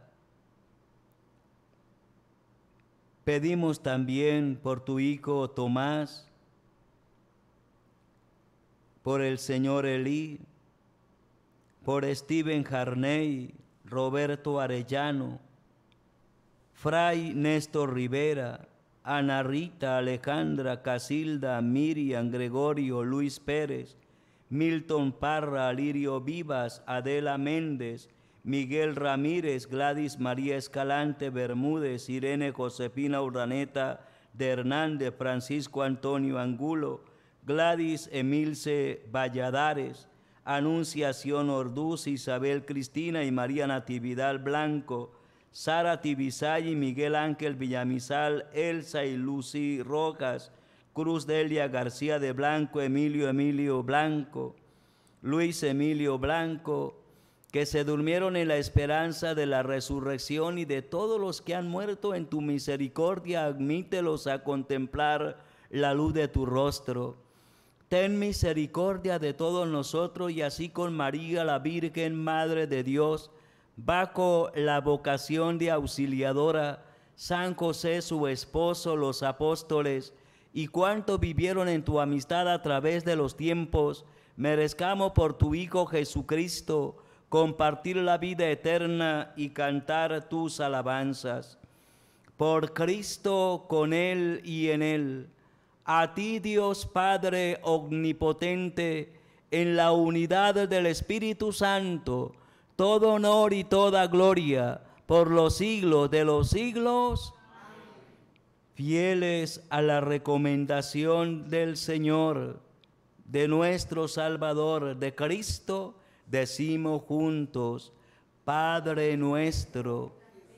Pedimos también por tu hijo Tomás, por el señor Elí, por Steven Harney, Roberto Arellano, Fray Néstor Rivera, Ana Rita, Alejandra, Casilda, Miriam, Gregorio, Luis Pérez, Milton Parra, Alirio Vivas, Adela Méndez, Miguel Ramírez, Gladys María Escalante Bermúdez, Irene Josefina Urdaneta de Hernández, Francisco Antonio Angulo, Gladys Emilce Valladares, Anunciación Orduz, Isabel Cristina y María Natividad Blanco, Sara Tibisay y Miguel Ángel Villamizal, Elsa y Lucy Rojas, Cruz Delia García de Blanco, Emilio Blanco, Luis Emilio Blanco, que se durmieron en la esperanza de la resurrección, y de todos los que han muerto en tu misericordia, admítelos a contemplar la luz de tu rostro. Ten misericordia de todos nosotros, y así con María, la Virgen Madre de Dios, bajo la vocación de auxiliadora, San José su esposo, los apóstoles, y cuantos vivieron en tu amistad a través de los tiempos, merezcamos por tu Hijo Jesucristo compartir la vida eterna y cantar tus alabanzas. Por Cristo, con Él y en Él, a ti Dios Padre omnipotente, en la unidad del Espíritu Santo, todo honor y toda gloria por los siglos de los siglos. Amén. Fieles a la recomendación del Señor, de nuestro Salvador, de Cristo, decimos juntos: Padre nuestro,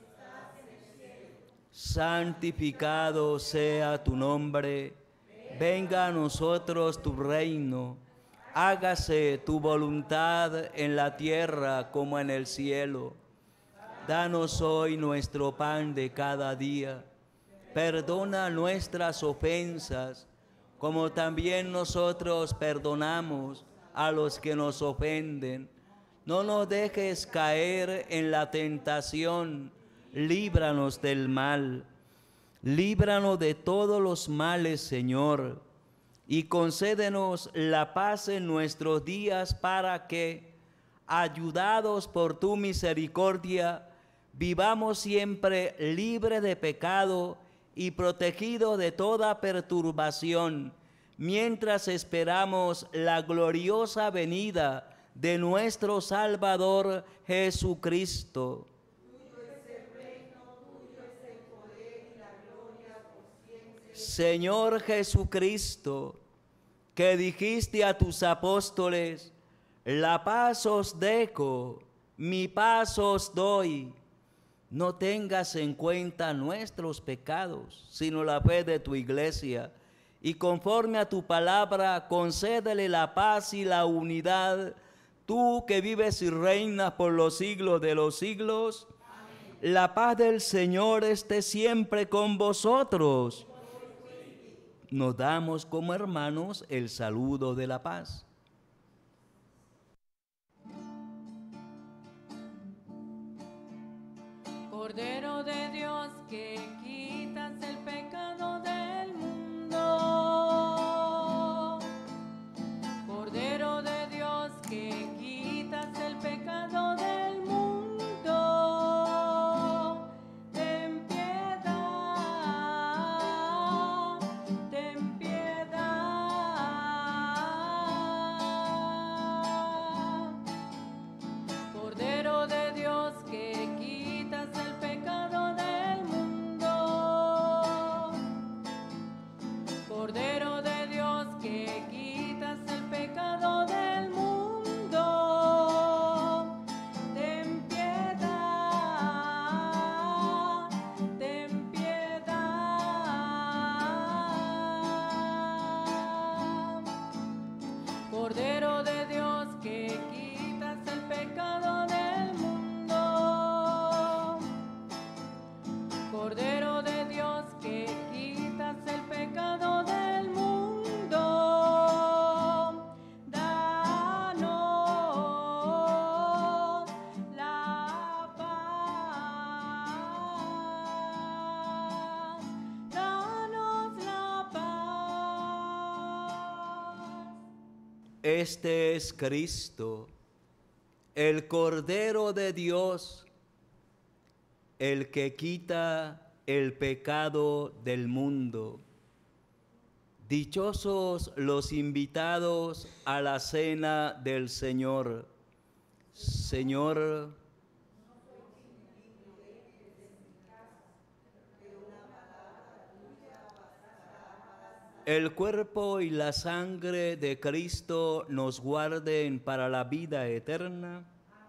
santificado sea tu nombre, venga a nosotros tu reino, hágase tu voluntad en la tierra como en el cielo. Danos hoy nuestro pan de cada día. Perdona nuestras ofensas, como también nosotros perdonamos a los que nos ofenden. No nos dejes caer en la tentación, líbranos del mal. Líbranos de todos los males, Señor, y concédenos la paz en nuestros días, para que, ayudados por tu misericordia, vivamos siempre libres de pecado y protegidos de toda perturbación, mientras esperamos la gloriosa venida de nuestro Salvador Jesucristo. Señor Jesucristo, que dijiste a tus apóstoles: la paz os dejo, mi paz os doy. No tengas en cuenta nuestros pecados, sino la fe de tu iglesia, y conforme a tu palabra, concédele la paz y la unidad, tú que vives y reinas por los siglos de los siglos. Amén. La paz del Señor esté siempre con vosotros. Nos damos como hermanos el saludo de la paz. Cordero de Dios, que quitas el pecado del mundo. Cordero de Dios, que quitas el pecado del mundo. Ten piedad, ten piedad. Cordero de Dios, que quitas el pecado del mundo. Este es Cristo, el Cordero de Dios, el que quita el pecado del mundo. Dichosos los invitados a la cena del Señor. Señor, el cuerpo y la sangre de Cristo nos guarden para la vida eterna.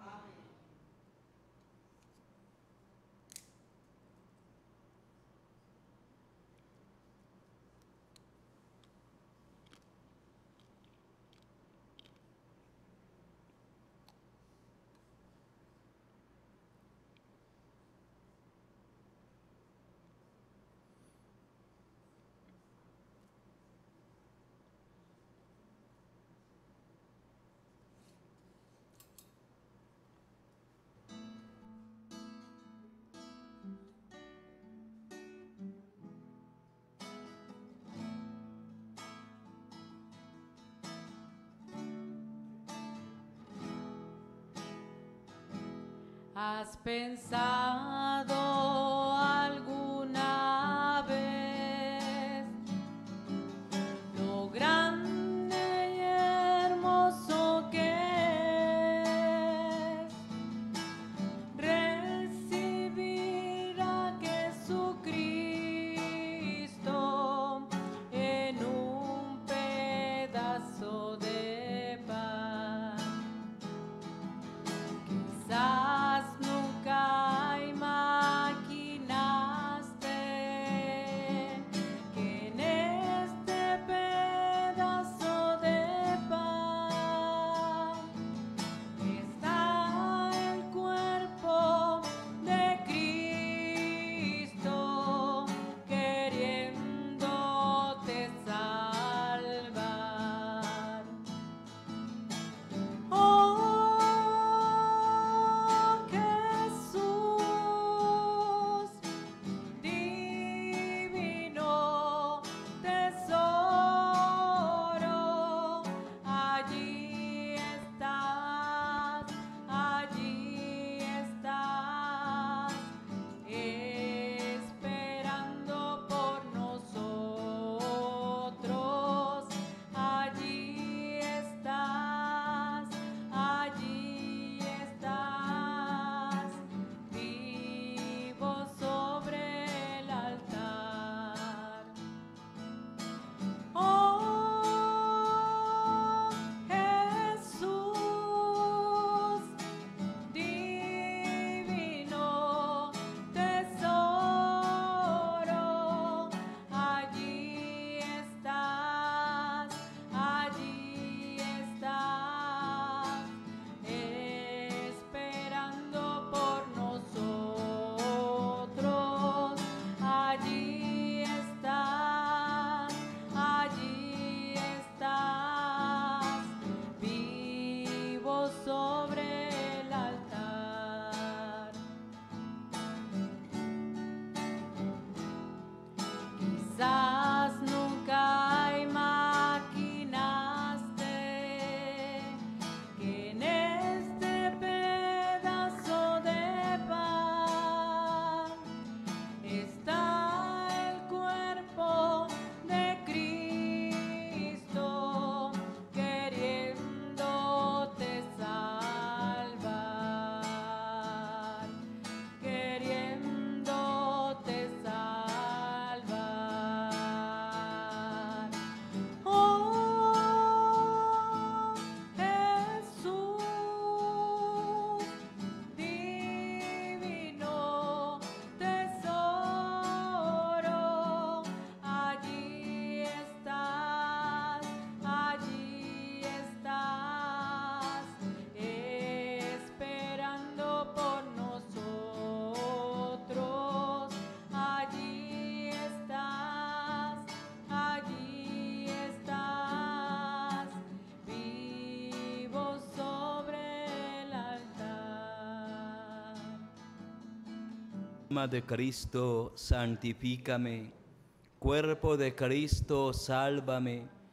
¿Has pensado alguna vez lo grande y hermoso que es recibir a Jesucristo en un pedazo de pan? Quizás nunca imaginaste que en este pedazo de pan está el cuerpo de Cristo queriéndote salvar. Oh, Jesús, divino tesoro, allí estás, esperando por nosotros, allí estás, vivo sobre el altar. Oh, Jesús, divino tesoro, allí estás, esperando por nosotros, allí estás, vivo sobre el altar. Quizás nunca imaginaste que en este pedazo de pan está el cuerpo de Cristo queriéndote salvar, queriéndote salvar. Oh, Jesús, divino tesoro, allí estás, esperando por nosotros, allí estás, vivo sobre el altar. Alma de Cristo, santifícame. Cuerpo de Cristo, sálvame.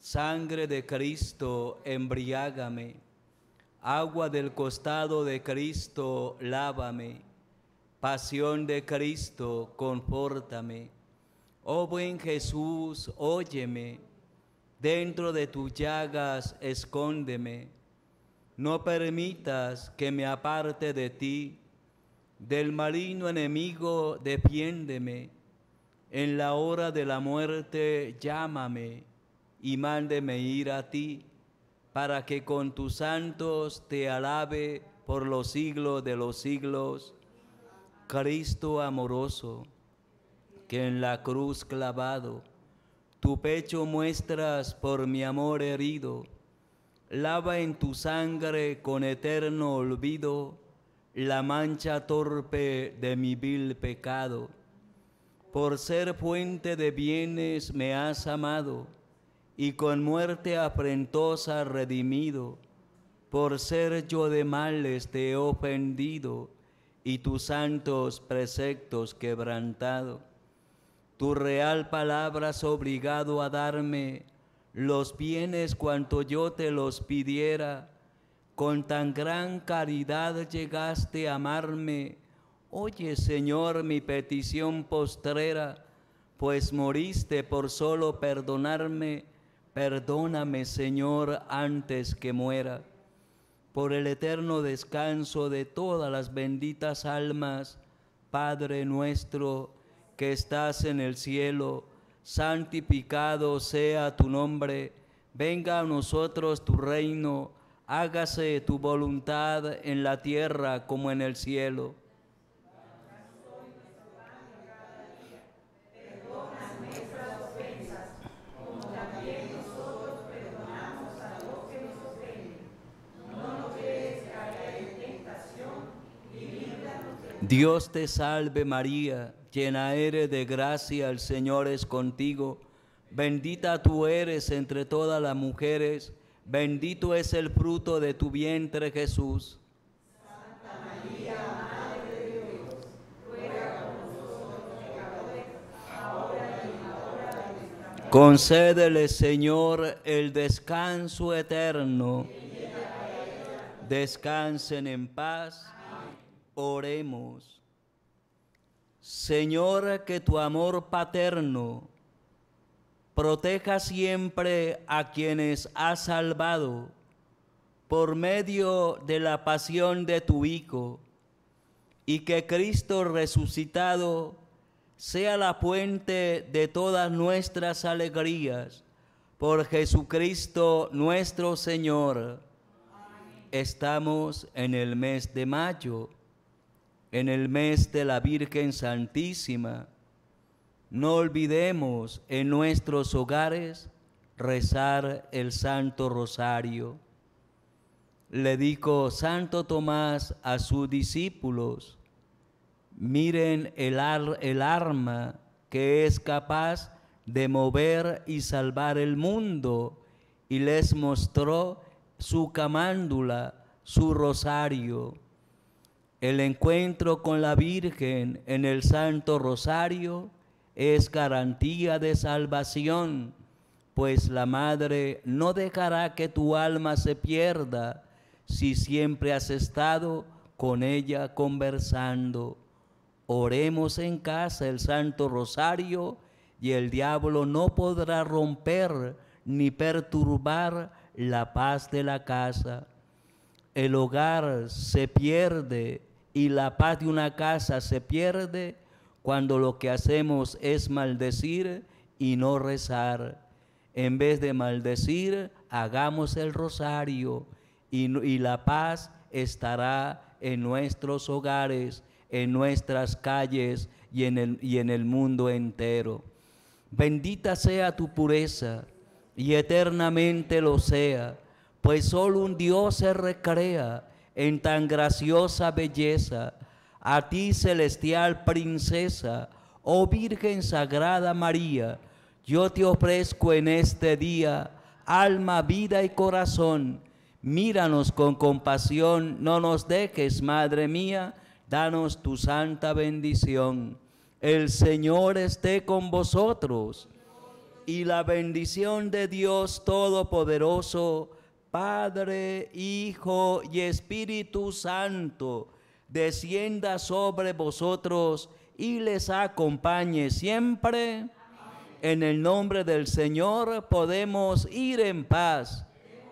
Sangre de Cristo, embriágame. Agua del costado de Cristo, lávame. Pasión de Cristo, confórtame. Oh buen Jesús, óyeme. Dentro de tus llagas, escóndeme. No permitas que me aparte de ti. Del maligno enemigo, defiéndeme. En la hora de la muerte, llámame y mándeme ir a ti, para que con tus santos te alabe por los siglos de los siglos. Cristo amoroso, que en la cruz clavado, tu pecho muestras por mi amor herido, lava en tu sangre con eterno olvido la mancha torpe de mi vil pecado. Por ser fuente de bienes me has amado, y con muerte afrentosa redimido. Por ser yo de males te he ofendido, y tus santos preceptos quebrantado. Tu real palabra has obligado a darme los bienes cuanto yo te los pidiera. Con tan gran caridad llegaste a amarme. Oye, Señor, mi petición postrera, pues moriste por solo perdonarme. Perdóname, Señor, antes que muera. Por el eterno descanso de todas las benditas almas, Padre nuestro que estás en el cielo, santificado sea tu nombre. Venga a nosotros tu reino, hágase tu voluntad en la tierra como en el cielo. Dios te salve María, llena eres de gracia, el Señor es contigo. Bendita tú eres entre todas las mujeres, bendito es el fruto de tu vientre Jesús. Santa María, Madre de Dios, ruega por nosotros pecadores, ahora y en la hora de nuestra muerte. Concédele, Señor, el descanso eterno. Descansen en paz. Oremos. Señor, que tu amor paterno proteja siempre a quienes has salvado por medio de la pasión de tu Hijo, y que Cristo resucitado sea la fuente de todas nuestras alegrías. Por Jesucristo nuestro Señor. Estamos en el mes de mayo, en el mes de la Virgen Santísima. No olvidemos en nuestros hogares rezar el Santo Rosario. Le dijo Santo Tomás a sus discípulos: miren el arma que es capaz de mover y salvar el mundo, y les mostró su camándula, su rosario. El encuentro con la Virgen en el Santo Rosario es garantía de salvación, pues la Madre no dejará que tu alma se pierda si siempre has estado con ella conversando. Oremos en casa el Santo Rosario y el diablo no podrá romper ni perturbar la paz de la casa. El hogar se pierde y la paz de una casa se pierde cuando lo que hacemos es maldecir y no rezar. En vez de maldecir, hagamos el rosario y la paz estará en nuestros hogares, en nuestras calles y en el mundo entero. Bendita sea tu pureza y eternamente lo sea, pues solo un Dios se recrea en tan graciosa belleza. A ti, celestial princesa, oh Virgen Sagrada María, yo te ofrezco en este día alma, vida y corazón. Míranos con compasión, no nos dejes, Madre mía, danos tu santa bendición. El Señor esté con vosotros. y la bendición de Dios Todopoderoso, Padre, Hijo y Espíritu Santo, descienda sobre vosotros y les acompañe siempre. Amén. En el nombre del Señor podemos ir en paz.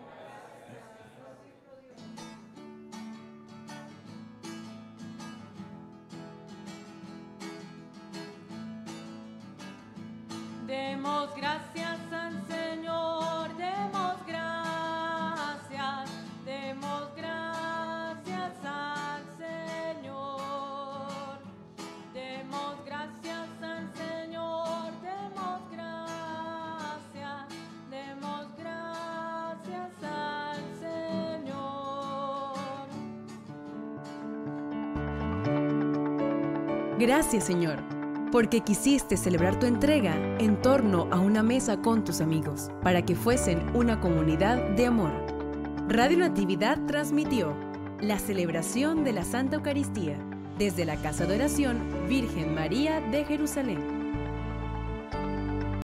Demos gracias al Señor, demos gracias al Señor. Demos gracias al Señor, demos gracias al Señor. Gracias, Señor, porque quisiste celebrar tu entrega en torno a una mesa con tus amigos, para que fuesen una comunidad de amor. Radio Natividad transmitió la celebración de la Santa Eucaristía desde la Casa de Oración Virgen María de Jerusalén.